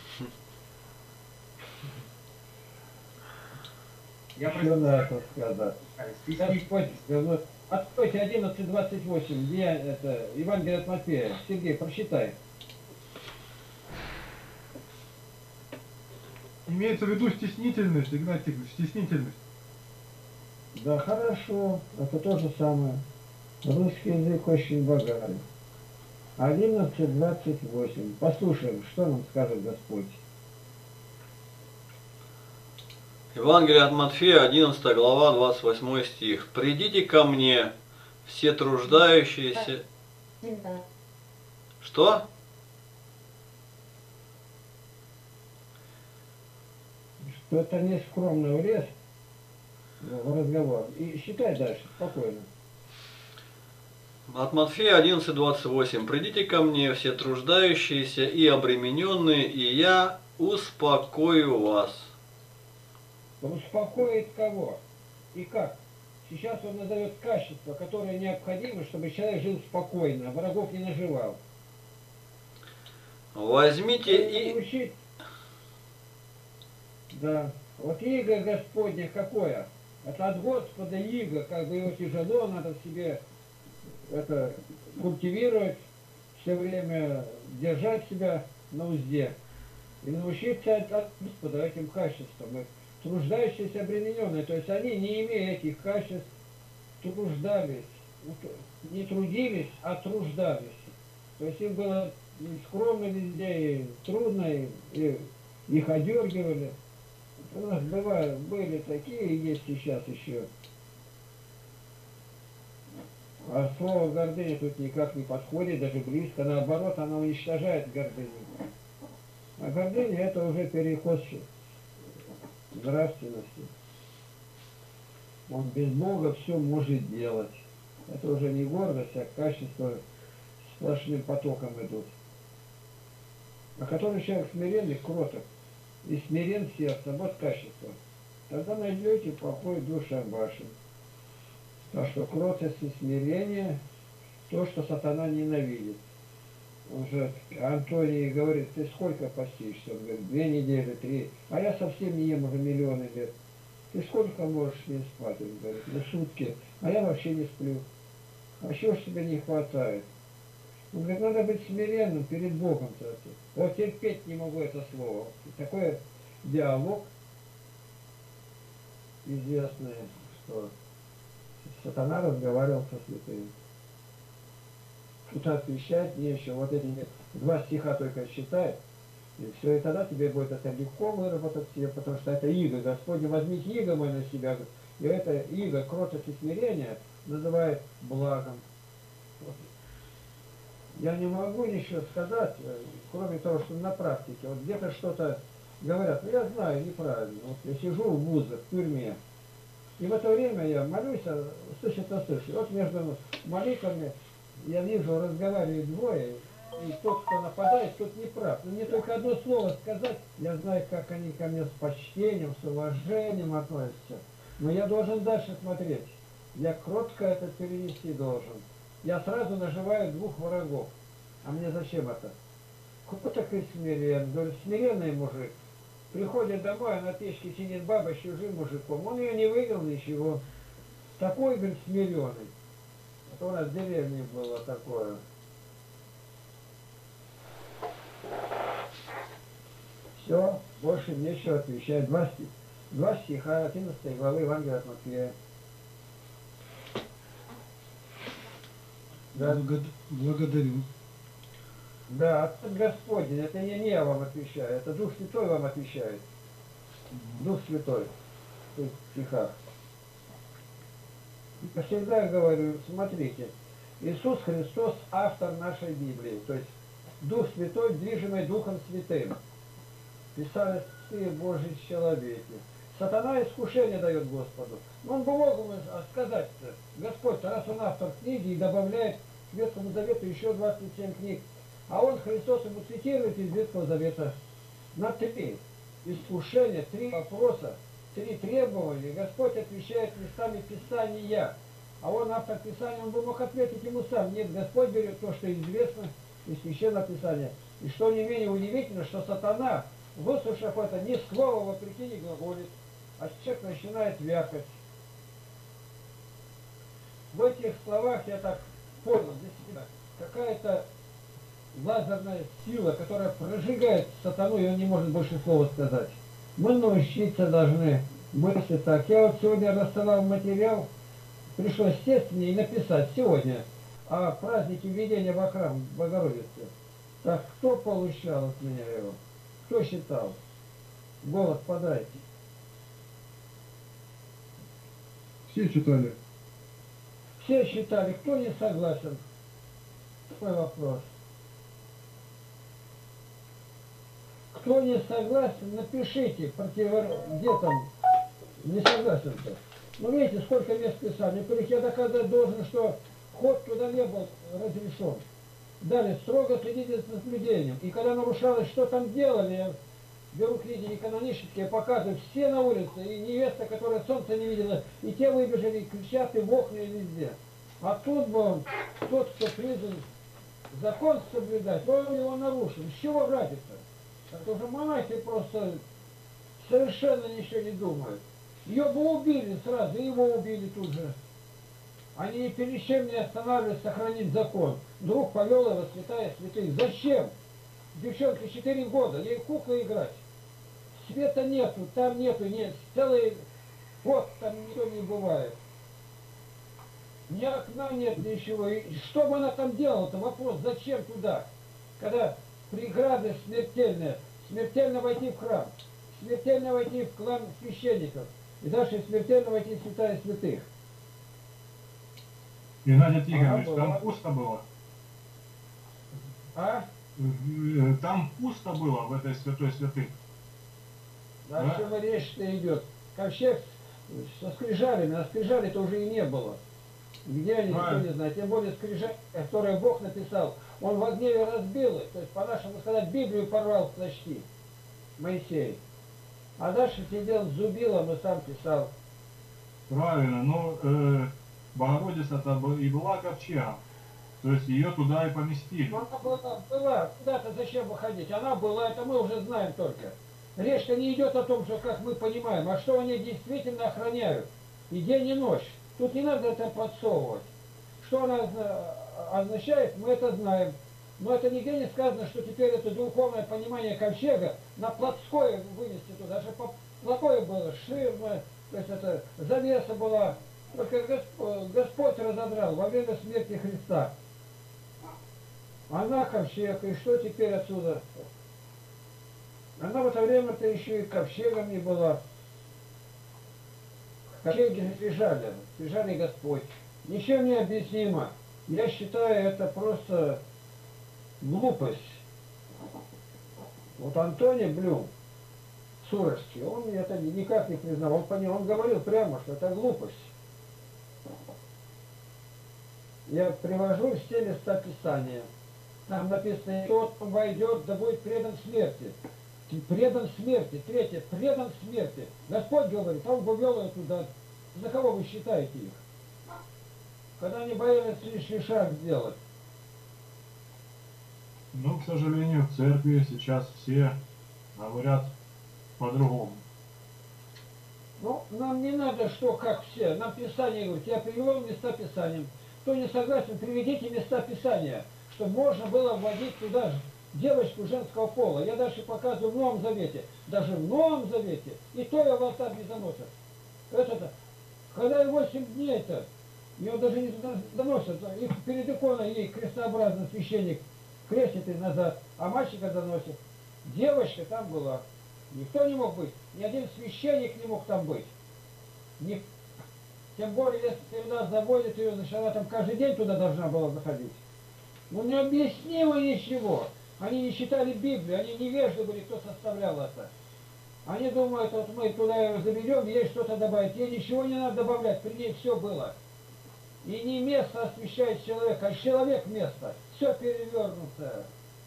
Я Что на это сказать? просто стеснительность. Господь, ну, откройте одиннадцать двадцать восемь, где это, Евангелие от Матфея. Сергей, прочитай. Имеется в виду стеснительность, Игнатий Тихонович, стеснительность. Да хорошо, это то же самое. Русский язык очень богатый. одиннадцать двадцать восемь. Послушаем, что нам скажет Господь. Евангелие от Матфея, одиннадцатая глава, двадцать восьмой стих. «Придите ко мне, все труждающиеся...» Да. Что? Что это не скромно влез в разговор. И считай дальше, спокойно. От Матфея одиннадцать двадцать восемь. «Придите ко мне, все труждающиеся и обремененные, и я успокою вас». Успокоит кого? И как? Сейчас он назовет качества, которые необходимы, чтобы человек жил спокойно, а врагов не наживал. Возьмите и... Научить. Да. Вот иго Господне какое? Это от Господа иго, как бы его тяжело, надо в себе это культивировать, все время держать себя на узде. И научиться от от Господа этим качествам. И труждающиеся обремененные, то есть они, не имея этих качеств, труждались, не трудились, а труждались. То есть им было скромно везде, и трудно, и, и их одергивали. У нас бывают, были такие, и есть сейчас еще. А слово гордыня тут никак не подходит, даже близко. Наоборот, она уничтожает гордыню. А гордыня это уже переход нравственности. Он без Бога все может делать. Это уже не гордость, а качество сплошным потоком идут. А который человек смиренный, кроток, и смирен сердцем, вот качество. тогда найдете покой душам вашим. Так что кротость и смирение – то, что сатана ненавидит. Он же Антоний говорит, ты сколько постишься? Он говорит, две недели, три. А я совсем не ем уже миллионы лет. Ты сколько можешь не спать? Он говорит, ну сутки. А я вообще не сплю. А чего ж тебе не хватает? Он говорит, надо быть смиренным перед Богом. Вот терпеть не могу это слово. Такой диалог известный, что сатана разговаривал со святым. Тут отвечать нечего. Вот эти два стиха только читай, и все, и тогда тебе будет это легко выработать себе, потому что это иго. Господь, возьмите иго мой на себя. И это иго, кротость и смирение называет благом. Вот. Я не могу ничего сказать, кроме того, что на практике. Вот где-то что-то говорят, ну я знаю, неправильно. Вот я сижу в вузах, в тюрьме, и в это время я молюсь, а слышит, а слышит. Вот между молитвами я вижу, разговаривают двое, и тот, кто нападает, тот не прав. Но мне только одно слово сказать, я знаю, как они ко мне с почтением, с уважением относятся. Но я должен дальше смотреть. Я кротко это перенести должен. Я сразу наживаю двух врагов. А мне зачем это? Кто такой смиренный? Говорит, смиренный мужик. Приходит домой, а на печке сидит баба с чужим мужиком. Он ее не вывел, ничего. Такой, говорит, смиренный. Это у нас в деревне было такое. Все, больше нечего отвечать. Два, стих, два стиха одиннадцатой главы Евангелия от Матфея. Да. Благод... Благодарю. Да, это Господень, это не я вам отвечаю, это Дух Святой вам отвечает. Дух Святой в стихах. Я всегда говорю, смотрите, Иисус Христос автор нашей Библии, то есть Дух Святой, движимый Духом Святым. Писали святые Божьи человеки. Сатана искушение дает Господу. Но он бы мог бы сказать-то, Господь, раз он автор книги и добавляет к Ветхому Завету еще двадцать семь книг, а он, Христос, ему цитирует из Ветхого Завета на три искушения, три вопроса, три требования. Господь отвечает местами Писания. А он, автор Писания, он бы мог ответить ему сам. Нет, Господь берет то, что известно из Священного Писания. И что не менее удивительно, что сатана, выслушав это, ни слова вопреки не глаголит, а человек начинает вякать. В этих словах я так понял для себя, какая-то лазерная сила, которая прожигает сатану, и он не может больше слова сказать. Мы научиться должны мысли так. Я вот сегодня рассылал материал, пришлось сесть мне и написать сегодня о празднике введения во храм Богородицы. Так, кто получал от меня его? Кто считал? Голос подайте. Все читали. Все считали, кто не согласен? Такой вопрос. Кто не согласен, напишите, противор... где там не согласен-то. Ну видите, сколько мест Писания. Во-первых, я доказать должен, что вход туда не был разрешен. Далее, строго следите за наблюдением. И когда нарушалось, что там делали, я беру книги неканонические, показываю, все на улице, и невеста, которая солнца не видела, и те выбежали, и кричат, и в окна, и везде. А тут был тот, кто призван закон соблюдать, он его нарушил. С чего ради-то? Это уже монахи просто совершенно ничего не думают. Ее бы убили сразу, и его убили тут же. Они ни перед чем не останавливались сохранить закон. Вдруг повел его святая святых. Зачем? Девчонке четыре года, ей куклы играть. Света нету, там нету, нет. Целый год там никто не бывает. Ни окна нет, ничего. И что бы она там делала-то? Вопрос, зачем туда? Когда преграды смертельные. Смертельно войти в храм. Смертельно войти в клан священников. И дальше смертельно войти в святая святых. Геннадий Тихонович, Ага, там было. пусто было. А? Э, Там пусто было в этой святой святых. О Да? чем речь-то идет? Ковчег со скрижалями, а скрижали-то уже и не было. Где они, никто Правильно. не знает. Тем более скрижали, которые Бог написал, он в гневе разбил их. То есть, по-нашему сказать, Библию порвал в клочки. Моисей. А дальше сидел с зубилом и сам писал. Правильно, но э, Богородица-то б- и была ковчегом. То есть ее туда и поместили. Но она была, была, куда-то зачем выходить? Она была, это мы уже знаем только. Речь-то не идет о том, что как мы понимаем, а что они действительно охраняют. И день, и ночь. Тут не надо это подсовывать. Что она озна- означает, мы это знаем. Но это нигде не сказано, что теперь это духовное понимание ковчега на плотское вынести туда. Даже по плохое было, ширма, то есть это завеса была. Только Господь, Господь разодрал во время смерти Христа. Она ковчег, и что теперь отсюда? Она в это время-то еще и ковчегом не была. Ковчеги лежали, лежали Господь. Ничем не объяснимо. Я считаю, это просто глупость. Вот Антоний Блюм, Сурожский, он это никак не признал. Он, понял, он говорил прямо, что это глупость. Я привожу все места Писания. Там написано, тот войдет, да будет предан смерти. Предан смерти. Третье, предан смерти. Господь говорит, он вывел ее туда. За кого вы считаете их? Когда они боялись лишний шаг сделать. Но, к сожалению, в церкви сейчас все говорят по-другому. Ну, нам не надо, что как все. Нам Писание говорит, я привел места Писанием. Кто не согласен, приведите места Писания, чтобы можно было вводить туда девочку женского пола. Я дальше показываю в Новом Завете. Даже в Новом Завете. И то ее в алтарь не заносят. Это-то, когда и восемь дней-то, ее даже не доносят. И перед иконой ей крестообразный священник крестит и назад, а мальчика заносит. Девочка там была. Никто не мог быть. Ни один священник не мог там быть. Ни... Тем более, если ты туда заводит ее, значит, она там каждый день туда должна была заходить. Ну, необъяснимо ничего. Они не читали Библию, они невежды были, кто составлял это. Они думают, вот мы туда ее заберем, ей что-то добавить. Ей ничего не надо добавлять, при ней все было. И не место освещает человека, а человек место. Все перевернуто.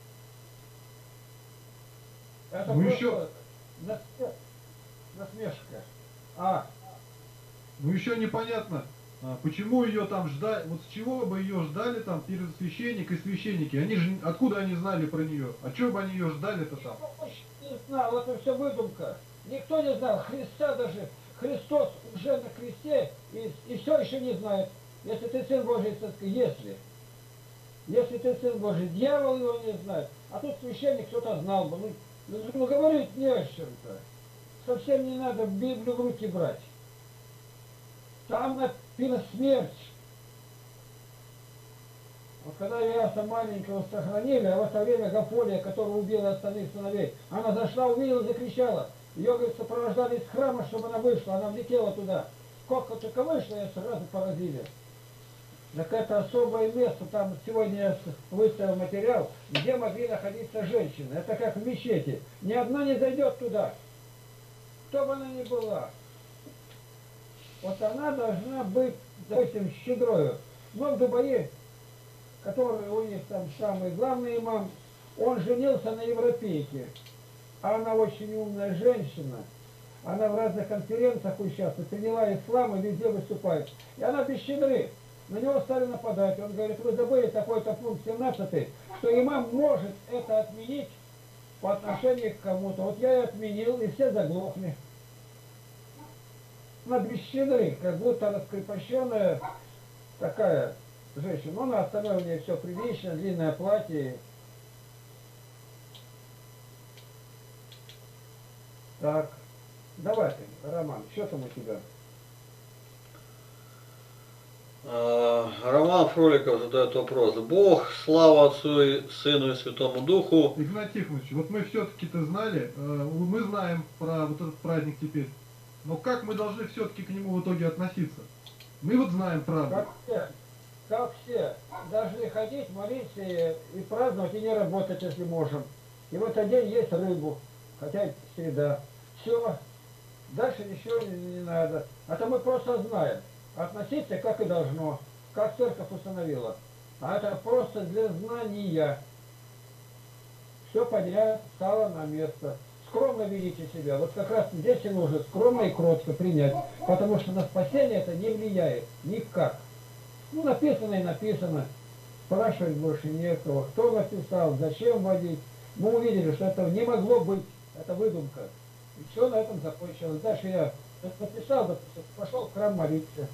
Это Ну, просто еще- насме- насмешка. А, Ну еще непонятно, а, почему ее там ждали, вот с чего бы ее ждали там первосвященник и священники. Они же, откуда они знали про нее? А чего бы они ее ждали-то там? не знал, это все выдумка. Никто не знал, Христа даже, Христос уже на кресте, и, и все еще не знает. Если ты Сын Божий, если, если ты Сын Божий, дьявол его не знает, а тут священник кто-то знал бы. Ну, ну, ну, говорить не о чем-то. Совсем не надо Библию в руки брать. Там написано смерть. Вот когда Иаса маленького сохранили, а в это время Гафолия, которая убила остальных сыновей, она зашла, увидела, закричала. Ее, говорит, сопровождали из храма, чтобы она вышла. Она влетела туда. Сколько только вышла, ее сразу поразили. Так это особое место. Там сегодня я выставил материал, где могли находиться женщины. Это как в мечети. Ни одна не зайдет туда. Кто бы она ни была. Вот она должна быть, допустим, щедрою. Но в Дубае, который у них там самый главный имам, он женился на европейке. А она очень умная женщина. Она в разных конференциях участвует, приняла ислам и везде выступает. И она без щедры. На него стали нападать. Он говорит, вы забыли такой-то пункт семнадцатый, что имам может это отменить по отношению к кому-то. Вот я и отменил, и все заглохли. Она без щедры, как будто раскрепощенная такая женщина. Но на остальное у нее все прилично, длинное платье. Так, давай ты, Роман, что там у тебя? А, Роман Фроликов задает вопрос. Бог, слава Отцу и Сыну и Святому Духу. Игнат Тихонович, вот мы все-таки-то знали, э, мы знаем про вот этот праздник теперь. Но как мы должны все-таки к нему в итоге относиться? Мы вот знаем правду. Как все, как все, должны ходить, молиться и, и праздновать, и не работать, если можем. И в этот день есть рыбу, хотя среда. Все, дальше ничего не, не надо. А то мы просто знаем. Относиться как и должно, как церковь установила. А это просто для знания. Все подряд стало на место. скромно ведите себя. Вот как раз здесь и нужно скромно и кротко принять, потому что на спасение это не влияет никак. Ну, написано и написано. Спрашивать больше некого. Кто написал, зачем вводить. Мы увидели, что этого не могло быть. Это выдумка. И все на этом закончилось. Дальше я написал, допустим, пошел в храм молиться.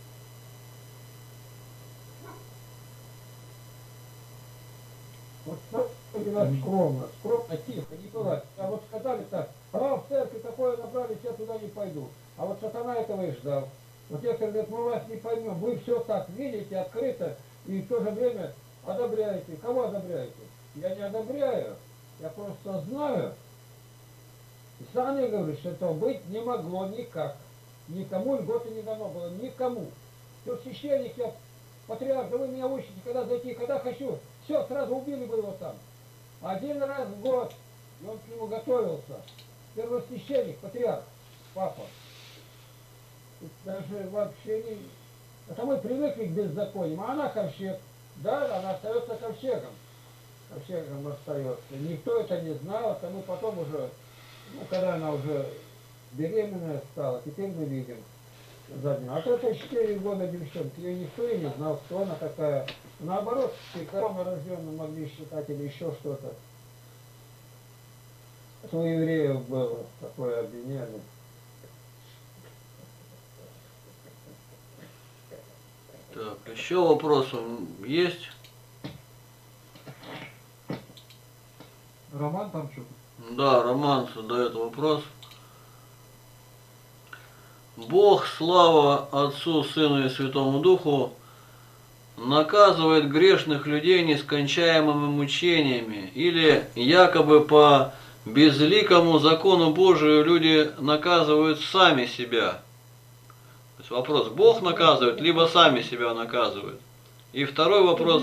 Вот так скромно, скромно, тихо, не бывает. А вот сказали так, а в церкви такое набрались, я туда не пойду. А вот сатана этого и ждал. Вот некоторые говорят, мы вас не поймем, вы все так видите, открыто, и в то же время одобряете. Кого одобряете? Я не одобряю, я просто знаю. И сами говорят, что этого быть не могло никак. Никому льготы не дано было, никому. Вот священник, я патриарх, да вы меня учите, когда зайти, когда хочу. Все, сразу убили бы его там. Один раз в год, и он к нему готовился. Первосвященник, патриарх, папа. И даже вообще не... Это мы привыкли к беззакониям, а она ковчег. Да, она остается ковчегом. Ковчегом остается. Никто это не знал, это мы потом уже, ну, когда она уже беременная стала, теперь мы видим заднюю. А то это четыре года девчонки, ее никто и не знал, кто она такая. Наоборот, рожденным могли считать или еще что-то. Это у евреев было такое обвинение. Так, еще вопросы есть? Роман там что-то? Да, Роман задает вопрос. Бог, слава Отцу, Сыну и Святому Духу, наказывает грешных людей нескончаемыми мучениями, или якобы по безликому закону Божию люди наказывают сами себя. То есть вопрос, Бог наказывает, либо сами себя наказывают. И второй вопрос.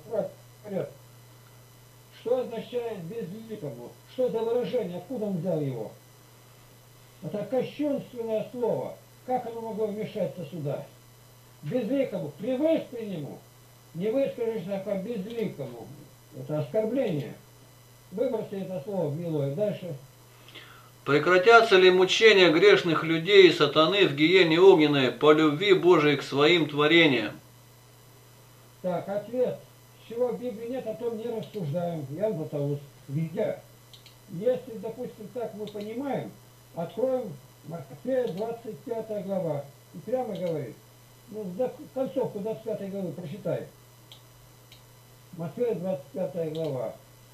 Что означает безликому? Что за выражение? Откуда он взял его? Это кощунственное слово. Как оно могло вмешаться сюда? Безликому. Привык к нему. Не выскажешься как безликому. Это оскорбление. Выброси это слово гнилое. Дальше. Прекратятся ли мучения грешных людей и сатаны в гиене огненной по любви Божией к своим творениям? Так, ответ. Чего в Библии нет, о том не рассуждаем. Ян Златоуст. Где? Если, допустим, так мы понимаем, откроем Матфея двадцать пятая глава. И прямо говорит. Ну, концовку двадцать пятой главы прочитай. Матфея двадцать пятая глава.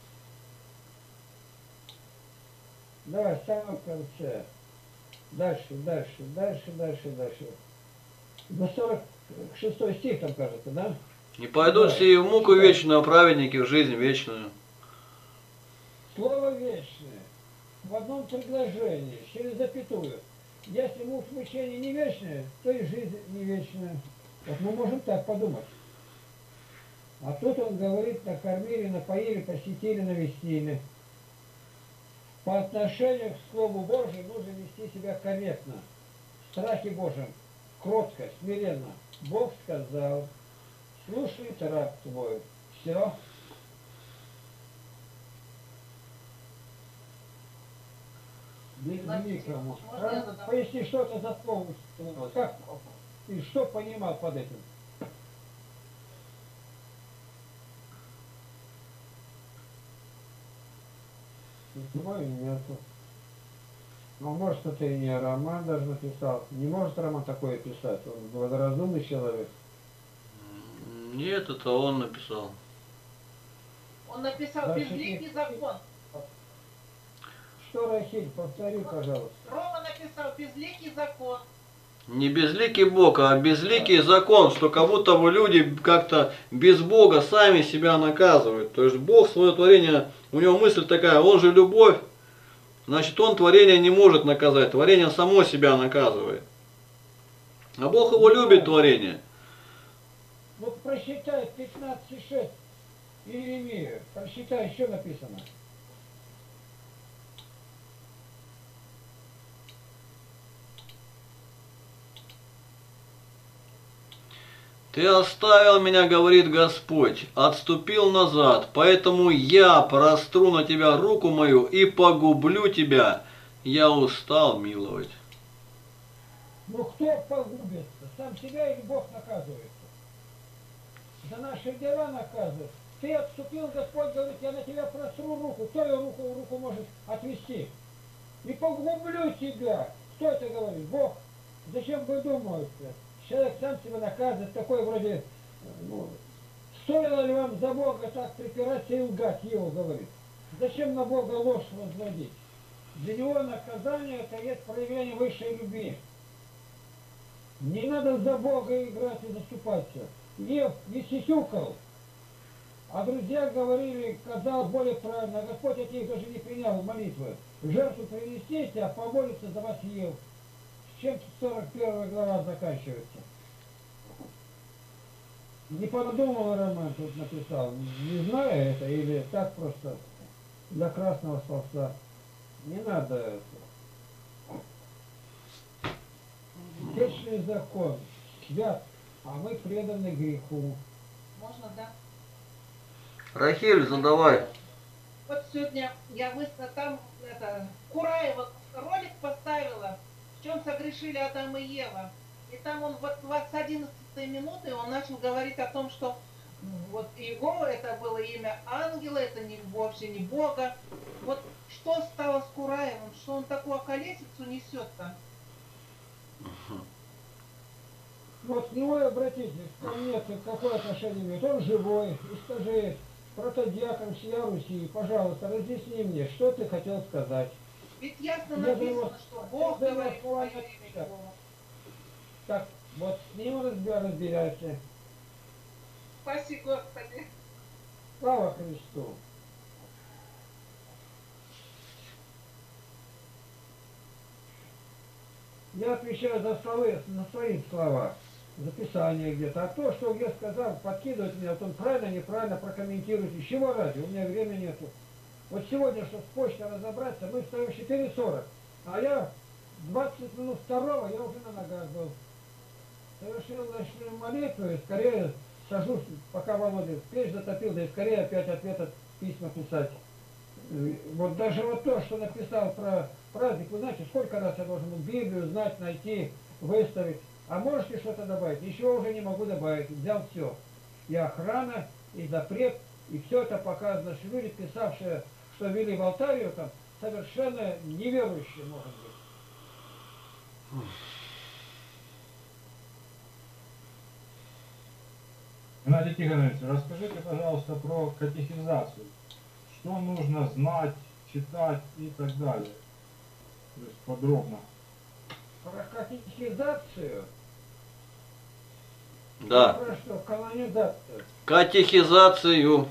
Давай, в самом конце. Дальше, дальше, дальше, дальше, дальше. До сорок шестой стих там, кажется, да? Не пойдут сии в муку вечную, а праведники в жизнь вечную. Слово вечное. В одном предложении, через запятую. Если муж мучения не вечное, то и жизнь не вечная. Вот мы можем так подумать. А тут он говорит, накормили, напоили, посетили, навестили. По отношению к Слову Божию нужно вести себя корректно. В страхе Божьем, кротко, смиренно. Бог сказал, слушай, раб твой. Все. Великому. Поясни, что это за слово. Как и что понимал под этим? Думаю, нету. Ну, может, это и не Роман даже написал. Не может Роман такое писать. Он благоразумный человек. Нет, это он написал. Он написал Дальше безликий нет. закон. Что, Рахиль, повтори, пожалуйста. Рома написал безликий закон. Не безликий Бог, а безликий закон, что как будто бы люди как-то без Бога сами себя наказывают. То есть Бог свое творение, у него мысль такая, он же любовь, значит он творение не может наказать, творение само себя наказывает. А Бог его любит, творение. Ну, просчитай пятнадцать шесть Иеремия. Просчитай, что написано. Ты оставил меня, говорит Господь, отступил назад, поэтому я простру на тебя руку мою и погублю тебя. Я устал миловать. Ну кто погубится? Сам себя или Бог наказывается? За наши дела наказывает. Ты отступил, Господь говорит, я на тебя простру руку. Кто ее руку, руку может отвести? И погублю тебя. Кто это говорит? Бог. Зачем вы думаете? Человек сам себя наказывает, такой вроде, ну, стоило ли вам за Бога так припираться и лгать, его говорит. Зачем на Бога ложь возводить? Для него наказание это есть проявление высшей любви. Не надо за Бога играть и заступаться. Ев не сисюкал. А друзья говорили, казалось более правильно, Господь от них даже не принял молитвы. Жертву принесите, а помолится за вас Ев. С чем сорок первая глава заканчивается. Не подумал роман тут написал, не знаю это, или так просто для красного словца. Не надо это. Вечный закон, свят, а мы преданы греху. Можно, да? Рахиль, задавай. Вот сегодня я выставила там, это, Кураева ролик поставила, в чем согрешили Адам и Ева. И там он вот с одиннадцатой минуты он начал говорить о том, что вот Иегова это было имя ангела, это не, вовсе не Бога. Вот что стало с Кураевым, что он такую околесицу несет-то? Вот к нему и обратитесь, ко мне какое отношение имеет? Он живой, и скажи, протодиакон всея Руси, пожалуйста, разъясни мне, что ты хотел сказать. Ведь ясно Я написано, думаю, что Бог я говорит думаю, свое имя Иегова. Так, вот с ним разбер, разбирайся. Спаси Господи. Слава Христу. Я отвечаю за слова, на свои слова, за Писание где-то. А то, что я сказал, подкидывать меня, вот он правильно, неправильно прокомментирует. Из чего ради? У меня времени нету. Вот сегодня, чтобы с почтой разобраться, мы стоим в четыре сорок, а я двадцать минут второго, я уже на ногах был. Совершил ночную молитву и скорее сажусь, пока Володя печь затопил, да и скорее опять ответ письма писать. Вот даже вот то, что написал про праздник, вы знаете, сколько раз я должен был Библию знать, найти, выставить. А можете что-то добавить? Ничего уже не могу добавить. Взял все. И охрана, и запрет, и все это показано, что люди, писавшие, что вели в Алтарию, там, совершенно неверующие, может быть. Геннадий Тихонович, расскажите, пожалуйста, про катехизацию. Что нужно знать, читать и так далее. То есть подробно. Про катехизацию? Да. Про что? Канонизацию. Катехизацию.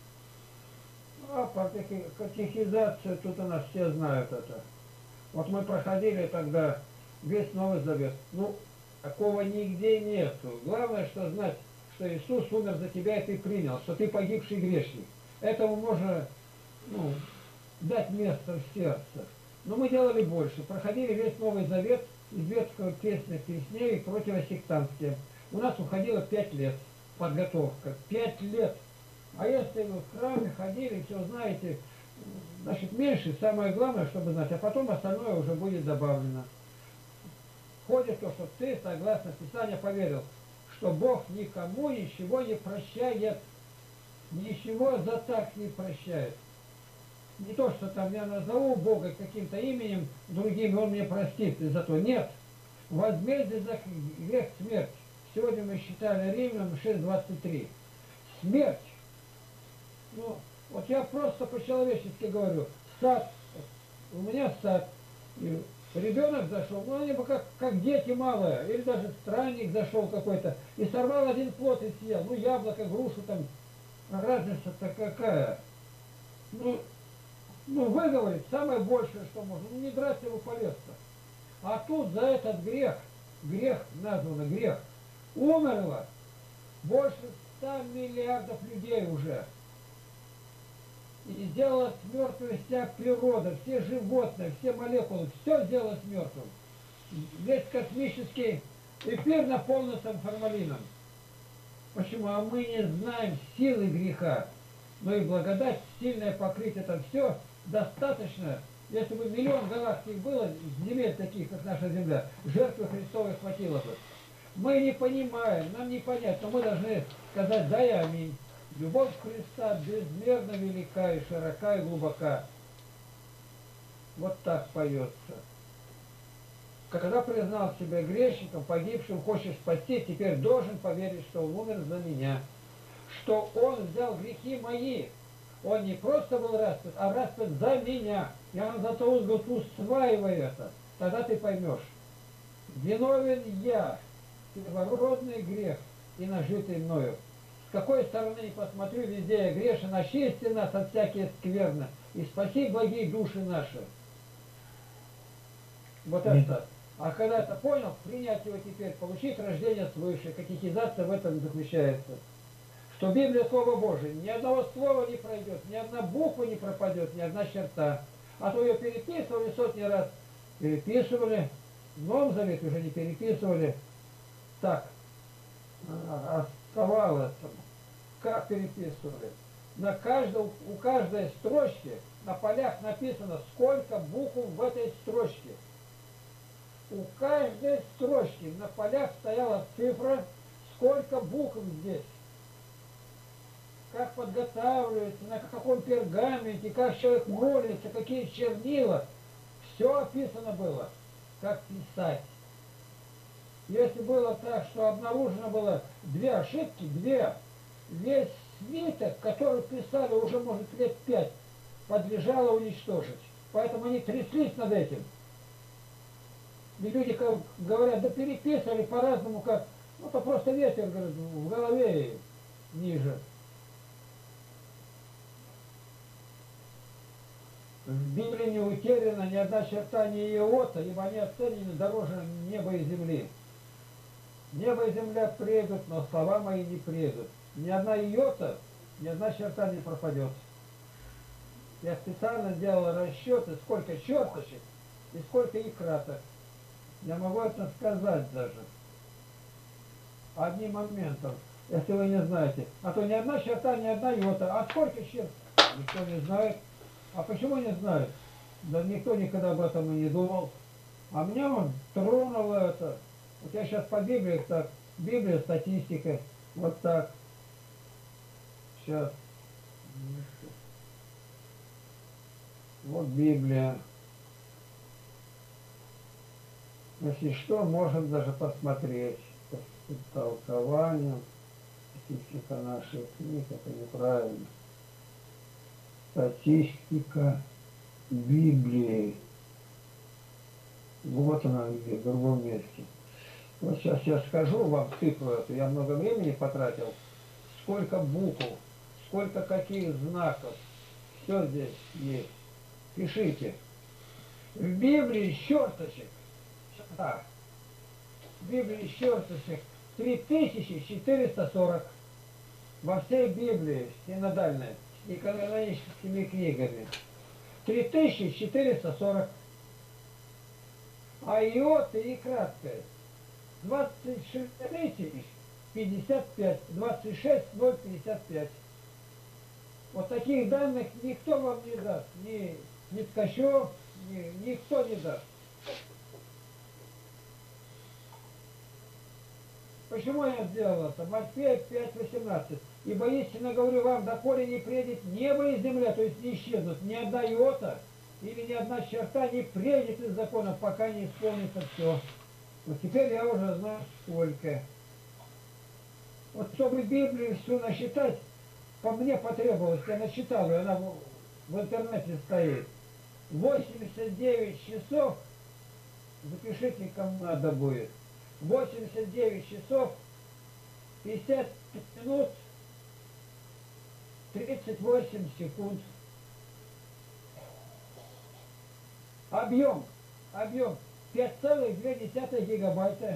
А про катехизацию тут у нас все знают это. Вот мы проходили тогда весь Новый Завет. Ну, такого нигде нету. Главное, что знать, что Иисус умер за тебя, и ты принял, что ты погибший грешник. Этому можно, ну, дать место в сердце. Но мы делали больше. Проходили весь Новый Завет из ветского песня песней противосектантские. У нас уходило пять лет подготовка. Пять лет. А если вы в храме ходили, все знаете, значит, меньше, самое главное, чтобы знать, а потом остальное уже будет добавлено. Входит то, что ты, согласно Писанию, поверил, что Бог никому ничего не прощает. Ничего за так не прощает. Не то, что там я назову Бога каким-то именем другим, Он мне простит, и зато нет. Возмездие за грех смерть. Сегодня мы считали Римлянам шесть двадцать три. Смерть. Ну, вот я просто по-человечески говорю. Сад. У меня сад. И ребенок зашел, ну они бы как, как дети малые, или даже странник зашел какой-то, и сорвал один плод и съел. Ну, яблоко, грушу там. Разница-то какая? Ну, ну, выговорить самое большее, что можно. Ну, не драться его по лесу. А тут за этот грех, грех названо грех, умерло больше ста миллиардов людей уже. И сделала с мертвой вся природа, все животные, все молекулы, все сделалось мертвым. Весь космический эфир наполнился формалином. Почему? А мы не знаем силы греха. Но и благодать, сильное покрытие, это все достаточно. Если бы миллион галактик было, земель таких, как наша Земля, жертвы Христовой хватило бы. Мы не понимаем, нам не понять, но мы должны сказать «да» и «аминь». Любовь Христа безмерно велика и широка и глубока. Вот так поется. Когда признал себя грешником, погибшим, хочешь спасти, теперь должен поверить, что он умер за меня. Что он взял грехи мои. Он не просто был распят, а распят за меня. Я вам за то говорю, усваивай это. Тогда ты поймешь. Виновен я, первородный грех и нажитый мною. С какой стороны не посмотрю, везде я грешен, очисти нас от всяких скверны и спаси благие души наши. Вот это. А когда это понял, принять его теперь, получить рождение свыше, катехизация в этом заключается. Что Библия Слово Божие, ни одного слова не пройдет, ни одна буква не пропадет, ни одна черта. А то ее переписывали сотни раз, переписывали, в Новом Завете уже не переписывали. Так, оставалось, как переписывали. На каждом, у каждой строчки на полях написано, сколько букв в этой строчке. У каждой строчки на полях стояла цифра, сколько букв здесь. Как подготавливается, на каком пергаменте, как человек молится, какие чернила. Все описано было, как писать. Если было так, что обнаружено было две ошибки, две, весь свиток, который писали уже, может, лет пять, подлежало уничтожить. Поэтому они тряслись над этим. И люди как говорят, да переписывали по-разному, как, ну, то просто ветер, говорит, в голове ниже. В Библии не утеряна ни одна черта, ни иота, ибо они оценены дороже неба и земли. Небо и земля предут, но слова мои не предут. Ни одна иота, ни одна черта не пропадет. Я специально сделал расчеты, сколько черточек и сколько и краток. Я могу это сказать даже. Одним моментом, если вы не знаете. А то ни одна черта, ни одна иота. А сколько черт? Никто не знает. А почему не знает? Да никто никогда об этом и не думал. А меня он тронуло это. Вот я сейчас по Библии, так, Библия, статистика, вот так. Сейчас. Вот Библия. Если что, можем даже посмотреть. Толкование. Статистика наших книг, это неправильно. Статистика Библии. Вот она где, в другом месте. Вот сейчас я скажу вам цифру эту. Я много времени потратил. Сколько букв, сколько каких знаков. Все здесь есть. Пишите. В Библии черточек. Так. В Библии черточек три тысячи четыреста сорок. Во всей Библии, синодальной, и каноническими книгами. три тысячи четыреста сорок. А иоты и краткое. двадцать шесть тысяч пятьдесят пять. двадцать шесть тысяч пятьдесят пять. Вот таких данных никто вам не даст. Ни, ни Ткачев, ни, никто не даст. Почему я сделал это? Матфея пять восемнадцать. Ибо истинно говорю вам, доколе не предет небо и земля, то есть не исчезнут ни одна иота или ни одна черта не предет из закона, пока не исполнится все. Вот теперь я уже знаю сколько. Вот чтобы Библию всю насчитать, по мне потребовалось, я насчитал ее, она в, в интернете стоит. восемьдесят девять часов, запишите, кому надо будет. восемьдесят девять часов, пятьдесят минут, тридцать восемь секунд. Объем, объем пять целых две десятых гигабайта.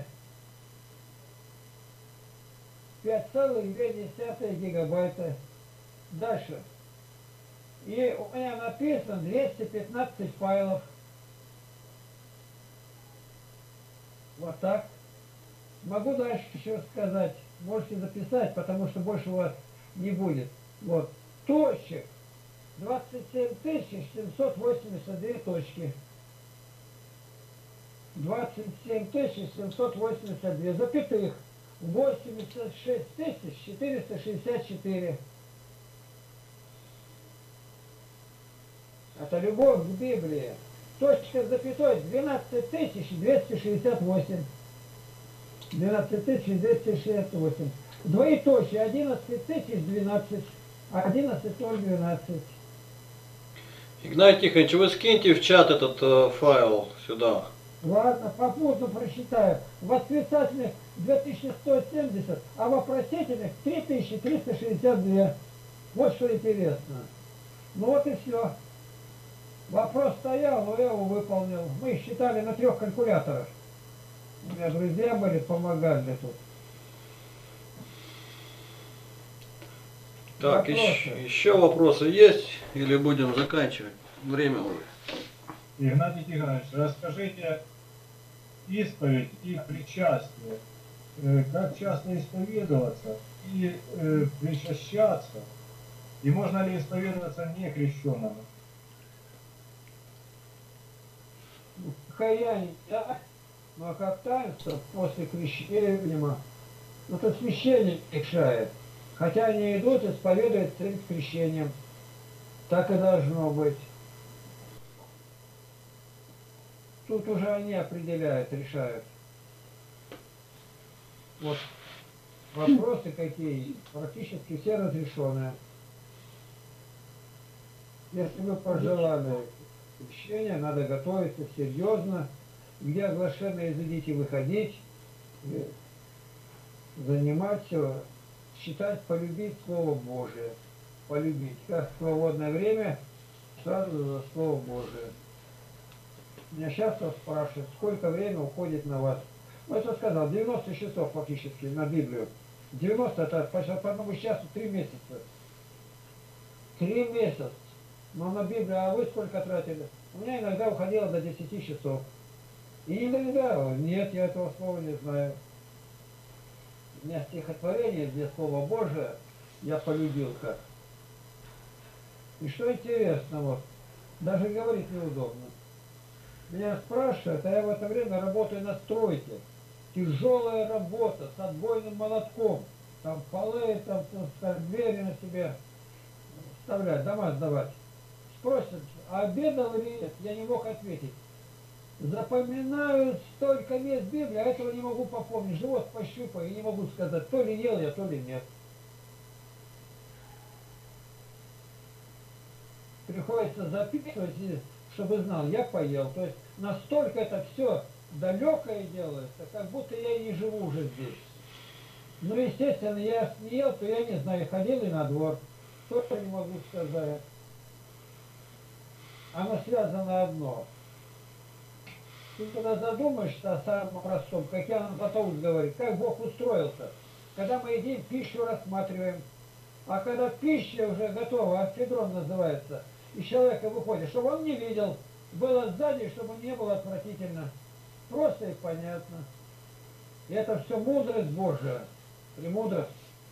пять целых две десятых гигабайта. Дальше. И у меня написано двести пятнадцать файлов. Вот так. Могу дальше еще сказать. можете записать, потому что больше у вас не будет. Вот. Точек. двадцать семь тысяч семьсот восемьдесят две точки. двадцать семь тысяч семьсот восемьдесят две запятых. восемьдесят шесть тысяч четыреста шестьдесят четыре. Это любовь к Библии. Точка с запятой двенадцать тысяч двести шестьдесят восемь. двенадцать тысяч двести шестьдесят восемь. Двоеточие одиннадцать тысяч двенадцать. одиннадцать ноль двенадцать. Игнатий Тихонович, вы скиньте в чат этот э, файл сюда. Ладно, попутно просчитаю. В восклицательных две тысячи сто семьдесят, а в вопросительных три тысячи триста шестьдесят два. Вот что интересно. Ну вот и все. Вопрос стоял, но я его выполнил. Мы считали на трех калькуляторах. У меня друзья были, помогали тут. Так, Вопросы? еще, еще вопросы есть или будем заканчивать? Время уже. Игнатий Тихонович, расскажите исповедь и причастие. Э, Как часто исповедоваться и э, причащаться? И можно ли исповедоваться некрещенному? Хаяние, да? Ну а как таинство после крещения, ну то священник решает. Хотя они идут, исповедуют перед крещением. Так и должно быть. Тут уже они определяют, решают. Вот вопросы какие, практически все разрешенные. Если вы пожелали крещения, надо готовиться серьезно. Где оглашенные изыдите выходить, заниматься, читать, полюбить Слово Божие. Полюбить. Как в свободное время, сразу за Слово Божие. Меня часто спрашивают, сколько времени уходит на вас. Ну, это сказал, девяносто часов фактически на Библию. девяносто это почти по одному часу три месяца. Три месяца. Но на Библию, а вы сколько тратили? У меня иногда уходило до десяти часов. И иногда, нет, я этого слова не знаю. У меня стихотворение, где Слово Божие, я полюбил как. И что интересно, вот, даже говорить неудобно. Меня спрашивают, а я в это время работаю на стройке. Тяжелая работа с отбойным молотком. Там полы, там, там двери на себе вставлять, дома сдавать. Спросят, а обедал или нет? Я не мог ответить. Запоминаю столько мест Библии, а этого не могу попомнить. Живот пощупаю и не могу сказать, то ли ел я, то ли нет. Приходится записывать, чтобы знал, я поел. То есть настолько это все далекое делается, как будто я и не живу уже здесь. Ну, естественно, я не ел, то я не знаю, ходил и на двор. Что-то не могу сказать. Оно связано одно. Ты когда задумаешься о самом простом, как Иоанн Златоуст говорит, как Бог устроился. Когда мы едим, пищу рассматриваем. А когда пища уже готова, афедрон называется, из человека выходит, чтобы он не видел, было сзади, чтобы не было отвратительно. Просто и понятно. И это все мудрость Божия. Премудрость.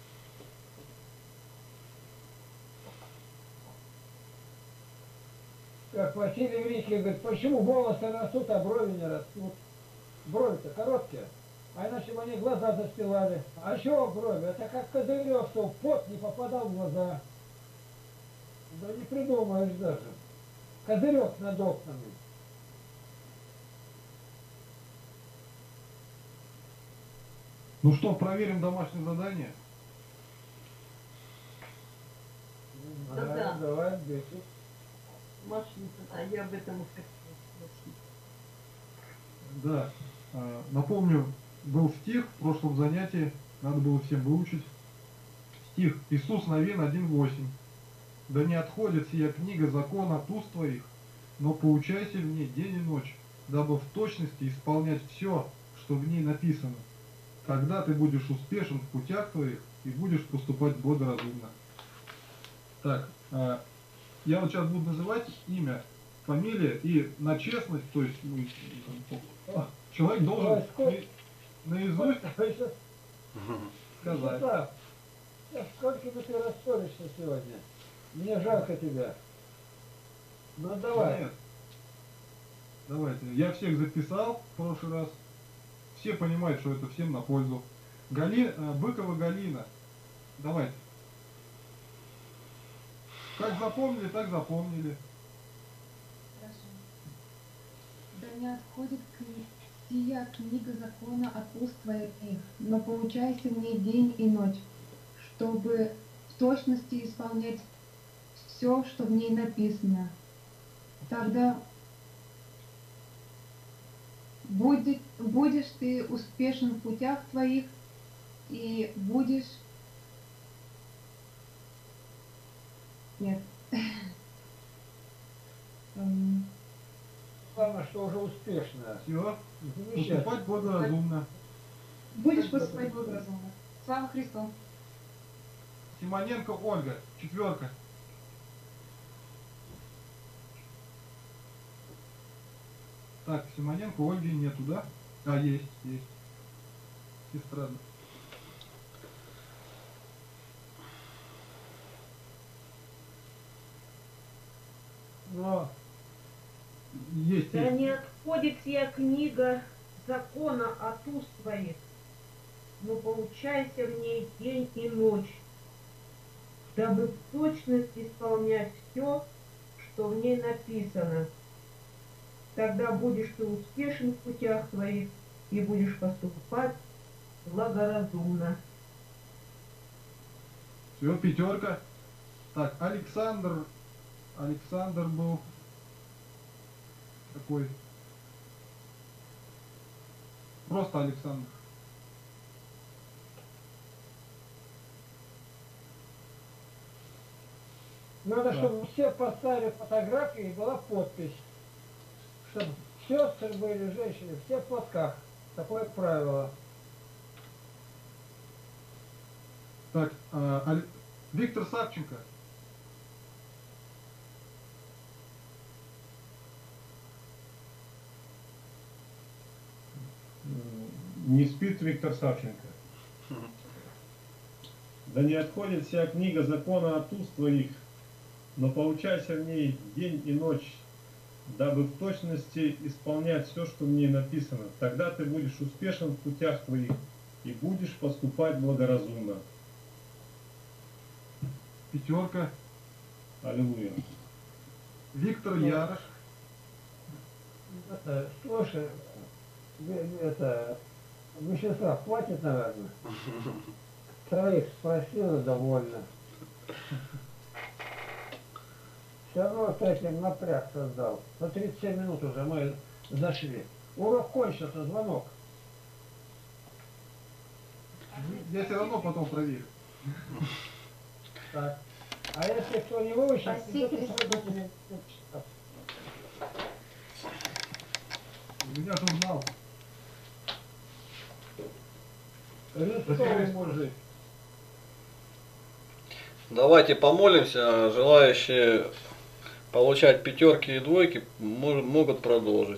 Как Василий Великий говорит, почему волосы растут, а брови не растут? Брови-то короткие, а иначе бы они глаза застилали. А чего брови? Это как козырек, что пот не попадал в глаза. Да не придумаешь даже. Козырек над окнами. Ну что, проверим домашнее задание? Да, Да-да. давай, беги. Машница, а я об этом и хотела спросить. Да. А, Напомню, был стих в прошлом занятии, надо было всем выучить. Стих Иисус Навин один восемь. Да не отходит сия книга закона от уст твоих, но поучайся в ней день и ночь, дабы в точности исполнять все, что в ней написано. Тогда ты будешь успешен в путях твоих и будешь поступать благоразумно. Так, а, я вот сейчас буду называть имя, фамилия, и на честность, то есть ну, человек должен Ой, сколько- на- наизусть сказать. Исусав, да сколько бы ты расстроишься сегодня? Мне жалко тебя. Ну давай. Нет. Давайте. Я всех записал в прошлый раз. Все понимают, что это всем на пользу. Гали... э, Быкова Галина. Давайте. Как запомнили, так запомнили. Хорошо. Да не отходит кни- сия книга закона от уст твоих, но поучайся в ней день и ночь, чтобы в точности исполнять все, что в ней написано. Тогда будет, будешь ты успешен в путях твоих и будешь... Нет. М, Главное, что уже успешно. Все. Замечательно. Поступать благоразумно. Будешь поступать благоразумно. Слава Христу! Симоненко Ольга. Четверка. Так, Симоненко Ольги нету, да? А, есть, есть. Сестра. Но Есть, Да есть. не отходит сия книга закона от уст твоих, но поучайся в ней день и ночь, дабы в точности исполнять все, что в ней написано. Тогда будешь ты успешен в путях твоих и будешь поступать благоразумно. Все, пятерка. Так, Александр. Александр был такой. Просто Александр. надо, Да. чтобы все поставили фотографии и была подпись. Чтобы сестры были, женщины, все в платках. Такое правило. Так, а, Аль- Виктор Савченко. Не спит Виктор Савченко. Да не отходит вся книга закона от уст твоих, но поучайся в ней день и ночь, дабы в точности исполнять все, что в ней написано. Тогда ты будешь успешен в путях твоих и будешь поступать благоразумно. Пятерка. Аллилуйя. Виктор Ну, Ярош. Это, слушай, вы- это, Вячеслав, хватит, наверное. Троих спросила довольно. Все равно вот этим напряг создал. На тридцать семь минут уже мы зашли. Урок кончился, звонок. Я все равно потом проверю. Так. А если кто не выучит, Спаси идет и Христа. сразу- У меня журнал. Рисковый мужик. Давайте помолимся, желающие получать пятерки и двойки мож- могут продолжить.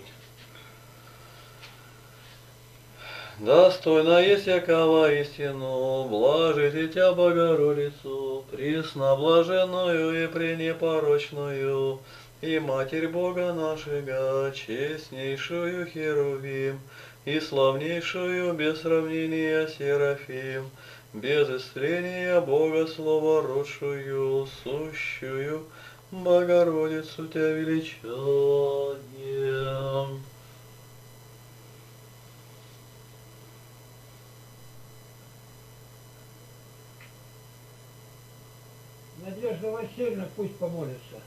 Достойно есть якова истину, блажите Тя Богородицу, пресноблаженную и пренепорочную, и Матерь Бога нашего, честнейшую Херувим, и славнейшую без сравнения Серафим, без истления Бога словородшую, сущую Богородицу Тя величаем. Надежда Васильевна пусть помолится.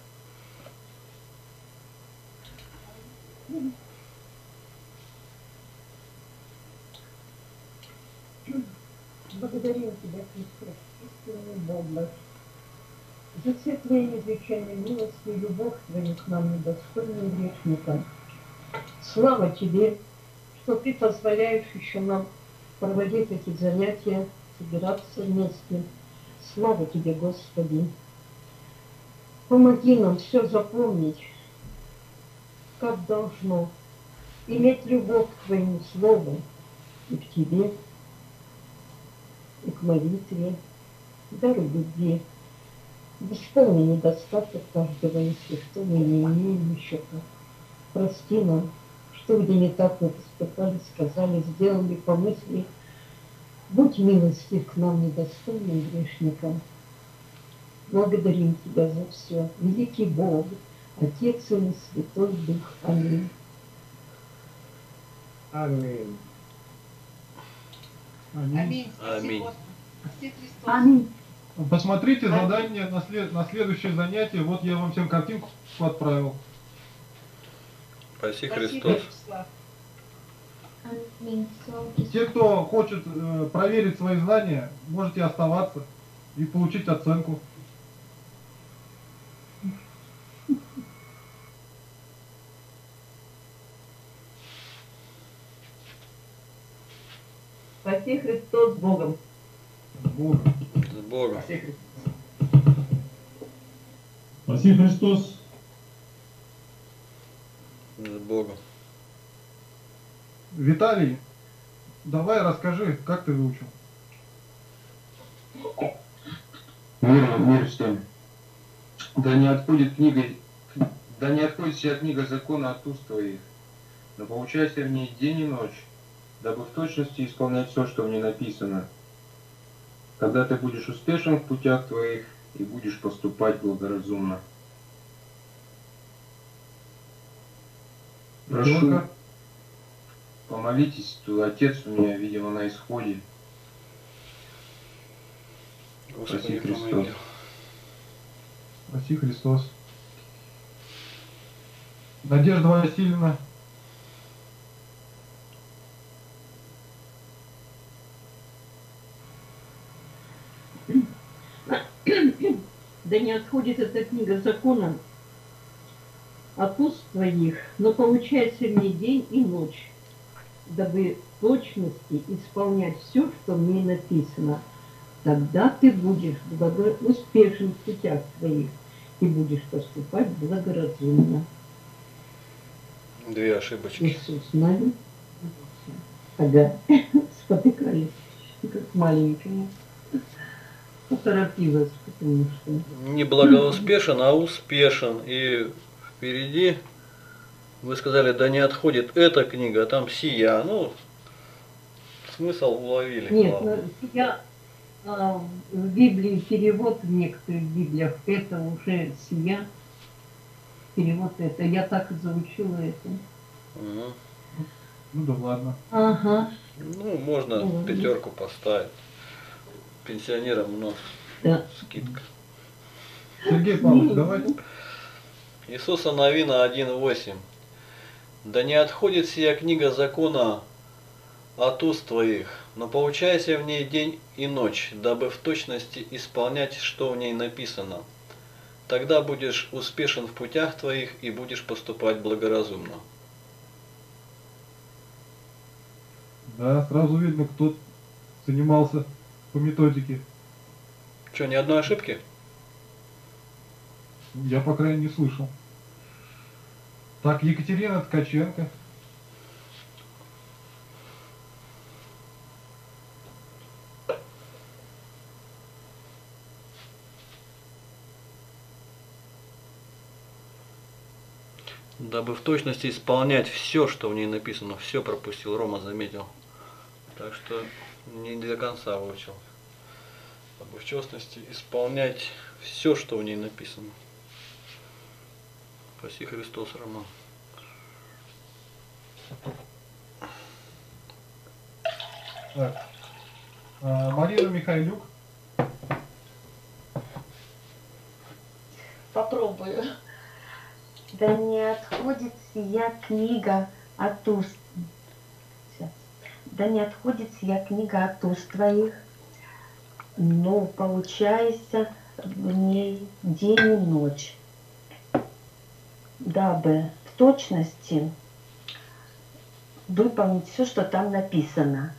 Благодарим Тебя, Христос, истинный Бог наш, за все Твои неизреченные милости и любовь Твою к нам, недостойную грешника. Слава Тебе, что Ты позволяешь еще нам проводить эти занятия, собираться вместе. Слава Тебе, Господи. Помоги нам все запомнить, как должно, иметь любовь к Твоему Слову и к Тебе. и к молитве, дар любви, восполни недостаток каждого из них, что мы не имеем еще как. Прости нам, что где не так мы поступали, сказали, сделали, помыслили. Будь милостив к нам, недостойным грешникам. Благодарим Тебя за все. Великий Бог, Отец, Сын и Святой Дух. Аминь. Аминь. Аминь. Аминь. Аминь. Спаси Христос. Аминь. Посмотрите задание на, след... на следующее занятие. Вот я вам всем картинку отправил. Спаси Спасибо, Христос. Вячеслав. Аминь. Слава Христу. Те, кто хочет э, проверить свои знания, можете оставаться и получить оценку. Спаси Христос с Богом. Бога. С Богом. Спаси Христос. С Богом. Виталий, давай расскажи, как ты выучил. Мир, мир всем. Да не отходит книга, да не отходит вся книга закона от уст твоих, но поучайся в ней день и ночь, дабы в точности исполнять все, что в ней написано. Тогда ты будешь успешен в путях твоих и будешь поступать благоразумно. Прошу, Только помолитесь, тут отец у меня, видимо, на исходе. Господи, Спаси Христос. помоги. Спаси Христос. Надежда Васильевна. Да не отходит эта книга закона от уст твоих, но поучайся в ней день и ночь, дабы в точности исполнять все, что в ней написано. Тогда ты будешь благо... успешен в путях твоих и будешь поступать благоразумно. Две ошибочки. Иисус нами. Ага, спотыкались, как маленькие. Поторопилась, потому что... Не благоуспешен, а успешен. И впереди вы сказали, да не отходит эта книга, а там сия. Ну, смысл уловили. Нет, главное. ну, я а, в Библии перевод в некоторых Библиях, это уже сия. Перевод это. Я так и заучила это. Мгм. Ну да ладно. Ага. Ну, можно Мгм. пятерку поставить. Пенсионерам, но Да. скидка. Сергей Павлович, давай. Иисуса Новина один восемь. Да не отходит сия книга закона от уст твоих, но поучайся в ней день и ночь, дабы в точности исполнять, что в ней написано. Тогда будешь успешен в путях твоих и будешь поступать благоразумно. Да, сразу видно, кто занимался по методике. Что, ни одной ошибки? Я, по крайней мере, не слышал. Так, Екатерина Ткаченко. Дабы в точности исполнять все, что в ней написано. Все пропустил, Рома заметил. Так что не до конца выучил. Дабы в частности исполнять все, что в ней написано. Спаси Христос, Роман. Так. А, Марина Михайлюк. Попробую. Да не отходит сия книга от уст. Сейчас. Да не отходит сия книга от уст твоих, но поучайся в ней день и ночь, дабы в точности выполнить все, что там написано.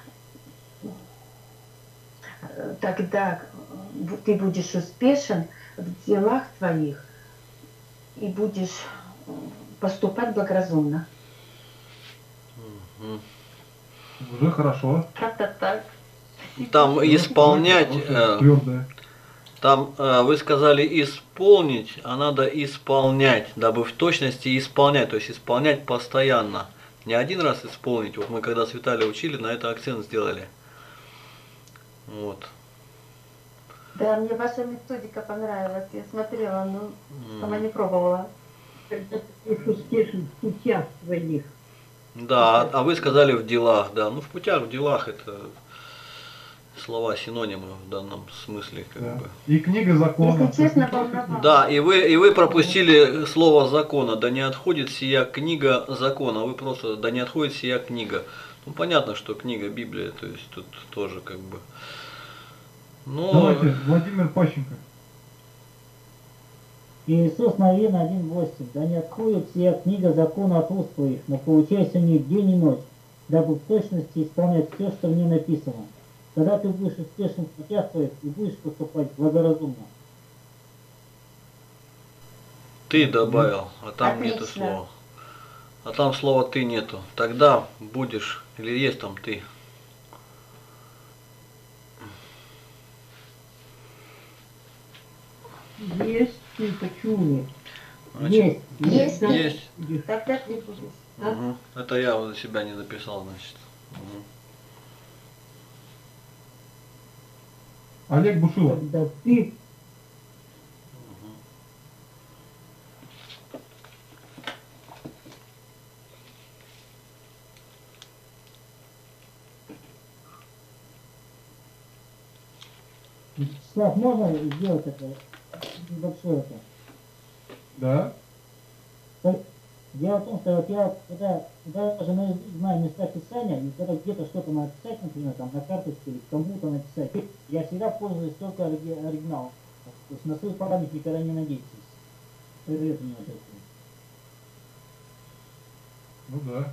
Тогда ты будешь успешен в делах твоих и будешь поступать благоразумно. Мгм. Уже хорошо. Как-то так. Там исполнять, э, Твердое. там э, вы сказали исполнить, а надо исполнять, дабы в точности исполнять, то есть исполнять постоянно. Не один раз исполнить, вот мы когда с Виталием учили, на это акцент сделали. Вот. Да, мне ваша методика понравилась. Я смотрела, но сама не пробовала. Когда ты будешь успешен в путях своих. Да, а, а вы сказали в делах, да. Ну в путях, в делах это слова синонимы в данном смысле, как Да. бы. И книга закона. Если честно, волновалась. Да, и вы, и вы пропустили слово закона, да не отходит сия книга закона, вы просто, да не отходит сия книга. Ну понятно, что книга Библия, то есть тут тоже как бы. Но... Давайте, Владимир Пащенко. Иисус Навин один восемь. Да не отходит сия книга закона от уст твоих, но получайся в ней день и ночь, дабы в точности исполнять все, что в ней написано. Тогда ты будешь успешен в путях твоих и будешь поступать благоразумно. Ты добавил, а там Отлично. нету слова. А там слова ты нету. Тогда будешь, или есть там ты. Есть, ты почули. Значит, Есть. Есть. есть. Тогда ты будешь. Мгм. Это я вот себя не записал, значит. Мгм. Олег Бушилов. Когда ты Слав, можно сделать это небольшое это? Да. Так, дело в том, что вот я когда, когда даже наизусть знаю места писания, и когда где-то что-то написать, например, там на карточке или кому-то написать, я всегда пользуюсь только ори- оригиналом. То есть на свой память никогда не надейтесь. Это у меня такое. Ну да.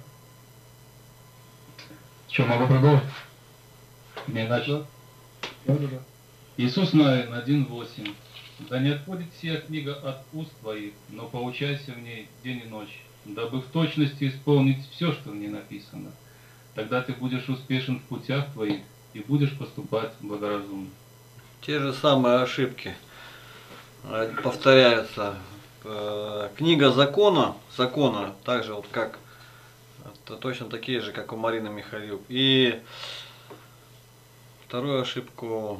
Что, могу продолжить? Не иначе. Да, да, да. Иисус Навин один восемь. Да не отходит сия книга от уст твоих, но поучайся в ней день и ночь, дабы в точности исполнить все, что в ней написано. Тогда ты будешь успешен в путях твоих и будешь поступать благоразумно. Те же самые ошибки э, повторяются. Э, Книга закона, закона, так же вот как, это точно такие же, как у Марины Михайлюк. И вторую ошибку,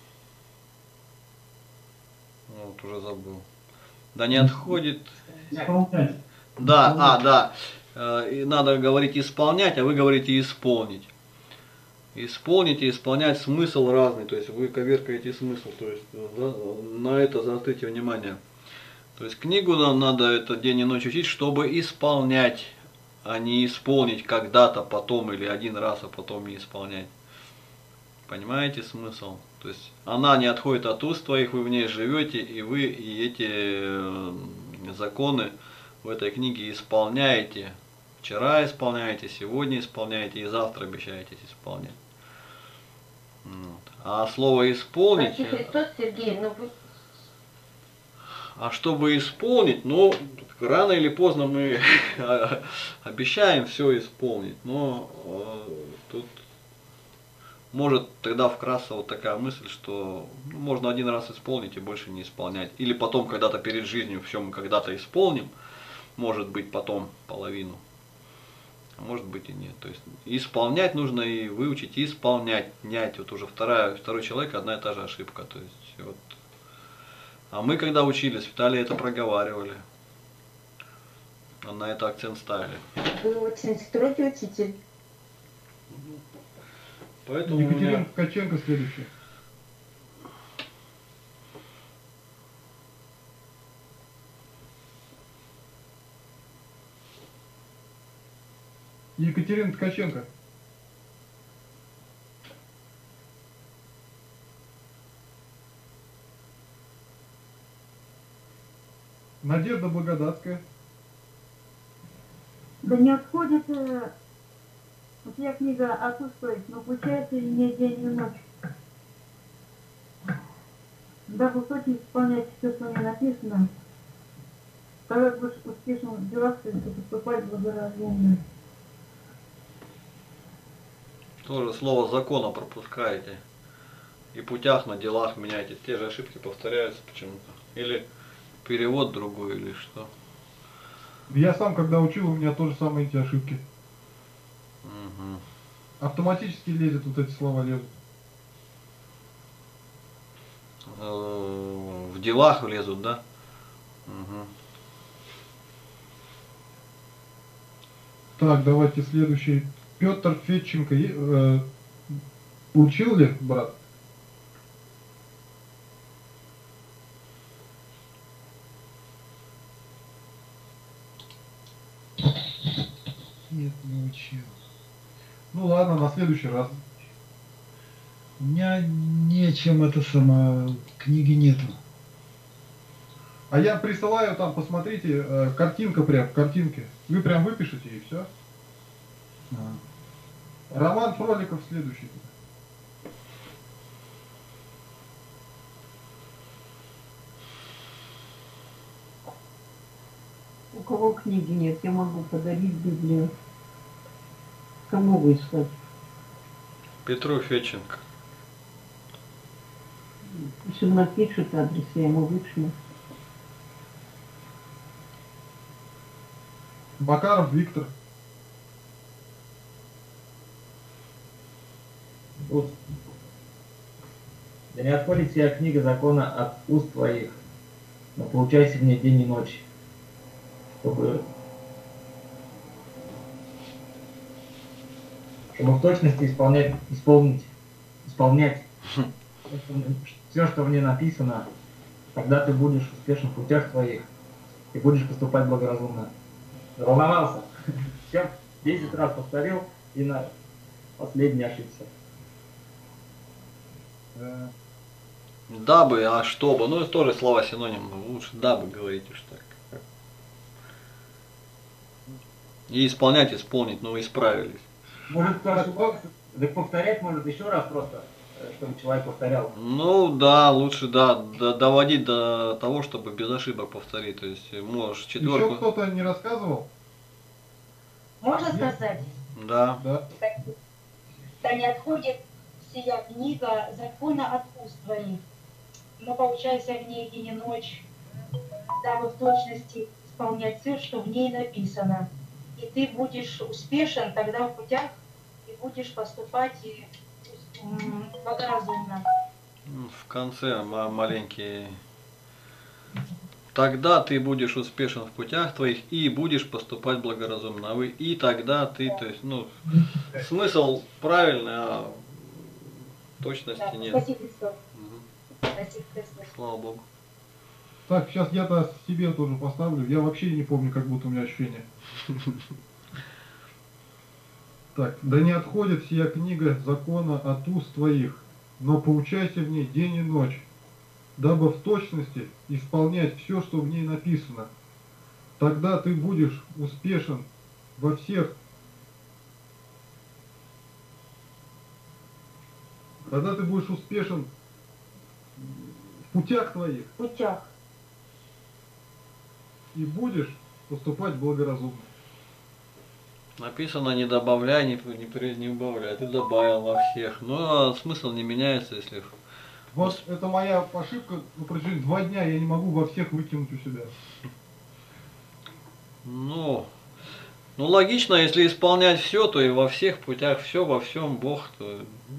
вот уже забыл. Да не отходит. Исполнять. Да, а, да. Э, и надо говорить исполнять, а вы говорите исполнить. Исполнить и исполнять смысл разный, то есть вы коверкаете смысл, то есть да, на это заострите внимание. То есть книгу нам надо это день и ночь учить, чтобы исполнять, а не исполнить когда-то потом или один раз, а потом не исполнять. Понимаете смысл? То есть она не отходит от уст твоих, вы в ней живете, и вы и эти э, законы в этой книге исполняете. Вчера исполняете, сегодня исполняете и завтра обещаетесь исполнять. Вот. А слово исполнить, Спаси Христос, Сергей, ну вы... а чтобы исполнить, ну, рано или поздно мы обещаем все исполнить, но э, тут может тогда вкрасться вот такая мысль, что ну, можно один раз исполнить и больше не исполнять. Или потом когда-то перед жизнью все мы когда-то исполним, может быть потом половину. А может быть и нет. То есть исполнять нужно и выучить, и исполнять, нять. Вот уже вторая, второй человек одна и та же ошибка. То есть, вот. А мы когда учились, Виталий это проговаривали. На это акцент ставили. Вы очень строгий учитель. Поэтому Екатерина у меня... Ткаченко следующая. Екатерина Ткаченко. Надежда Благодатская. Да не отходит э, вот я книга отсутствует, но получается не день и ночь. Дабы точно исполнять все, что мне написано, тогда будешь успешным в делах, и поступать благоразумно. Тоже слово закона пропускаете. И путях на делах меняете. Те же ошибки повторяются почему-то. Или перевод другой, или что. Я сам, когда учил, у меня тоже самые эти ошибки. Угу. Автоматически лезет, вот эти слова лезут. В делах влезут, да? Угу. Так, давайте следующий. Петр Федченко. Э, учил ли, брат? Нет, не учил. Ну ладно, на следующий раз. У меня нечем это само, книги нету. А я присылаю там, посмотрите, э, картинка прям, картинки. Вы прям выпишите и все. А. Роман Фроликов следующий. У кого книги нет, я могу подарить Библию. Кому выслать? Петру Федченко. Пусть он напишет адрес, я ему вышлю. Макаров Виктор. Уст. Да не отходит сия книга закона от уст твоих, но получайся в ней день и ночь, чтобы, чтобы в точности исполнять, исполнить, исполнять все, что в ней написано, тогда ты будешь успешен в путях твоих и будешь поступать благоразумно. Заволновался. Все, десять раз повторил и на последний ошибся. Дабы, а чтобы, ну это тоже слова синонимы, лучше дабы говорить уж так. И исполнять, исполнить, ну исправились. Может кто ошибался, так повторять может еще раз просто, чтобы человек повторял. Ну да, лучше да, до- доводить до того, чтобы без ошибок повторить. То есть можешь четверку. Еще кто-то не рассказывал? Можно сказать? Да. Да. Да не отходит сия книга закона от уст твоих, но поучайся в ней день и ночь, дабы в точности исполнять все, что в ней написано. И ты будешь успешен тогда в путях, и будешь поступать и, м, благоразумно. В конце ма- маленький. Тогда ты будешь успешен в путях твоих и будешь поступать благоразумно. А вы и тогда ты, то есть, ну, смысл правильный, а точности Да, нет. спасибо, Христос. Спасибо, Христос. Слава Богу. Так, сейчас я-то себе тоже поставлю. Я вообще не помню, как будто у меня ощущение. Так, да не отходит сия книга закона от уст твоих, но поучайся в ней день и ночь, дабы в точности исполнять все, что в ней написано. Тогда ты будешь успешен во всех, тогда ты будешь успешен в путях твоих В путях. и будешь поступать благоразумно. Написано не добавляй, не, не, при- не убавляй. Ты добавил во всех. Но смысл не меняется, если... Вот это моя ошибка, на протяжении два дня я не могу во всех выкинуть у себя. Ну, ну логично, если исполнять все, то и во всех путях все, во всем Бог. То...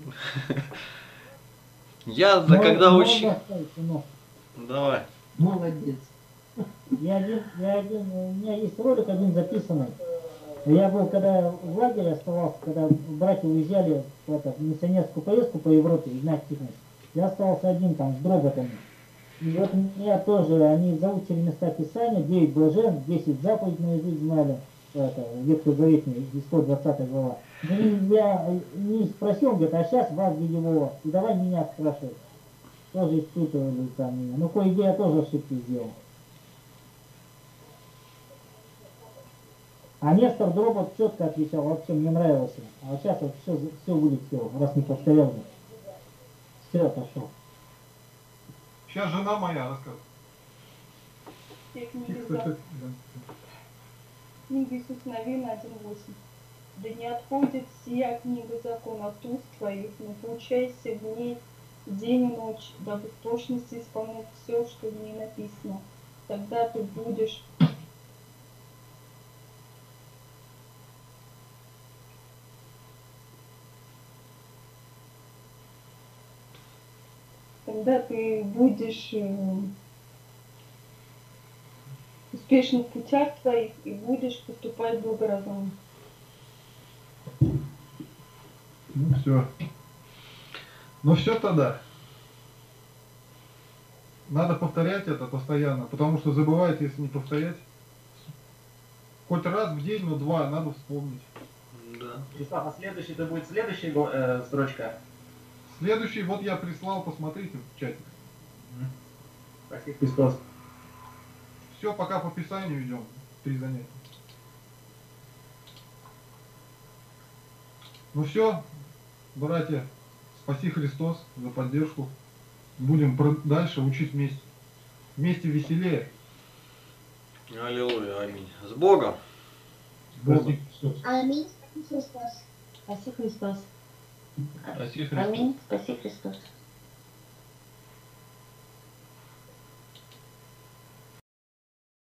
Я да, когда Можно учил... оставить, сынок? Давай. Молодец. Я один, я один, у меня есть ролик один записанный. Я был, когда в лагере оставался, когда братья уезжали в, это, в миссионерскую поездку по Европе, Игнат Тихонович. Я остался один там с дроботами. И вот меня тоже, они заучили места Писания, девять блажен, десять заповедей наизусть знали, это, Ветхозаветный, сто двадцатая глава. И я не спросил, он говорит, а сейчас вас где его, и давай меня спрашивать. Тоже испытывали там меня. Ну, кое-где я тоже ошибки сделал. А Нестор Дробот четко отвечал, вообще мне нравилось. А вот сейчас вот все, все вылетело, раз не повторял. Все отошел. Сейчас жена моя рассказывает. Все книги, Тихо, за... тихо, книги Иисус Навина один восемь. Да не отходит сия книга закона от уст твоих, но поучайся в ней день и ночь, дабы в точности исполнять все, что в ней написано. Тогда ты будешь Тогда ты будешь э, успешен в путях твоих и будешь поступать благоразумно. Ну все. Ну все тогда. Надо повторять это постоянно, потому что забываете, если не повторять. Хоть раз в день, но два, надо вспомнить. Да. Вячеслав, а следующий это будет следующая э, строчка? Следующий, вот я прислал, посмотрите в чате. Спасибо, Христос. Все, пока по Писанию идем. Три занятия. Ну все, братья, спаси Христос за поддержку. Будем дальше учить вместе. Вместе веселее. Аллилуйя, аминь. С Богом. С Богом. Аминь. Спаси Христос. Спаси Христос. Спаси Христос. Аминь. Спаси Христос.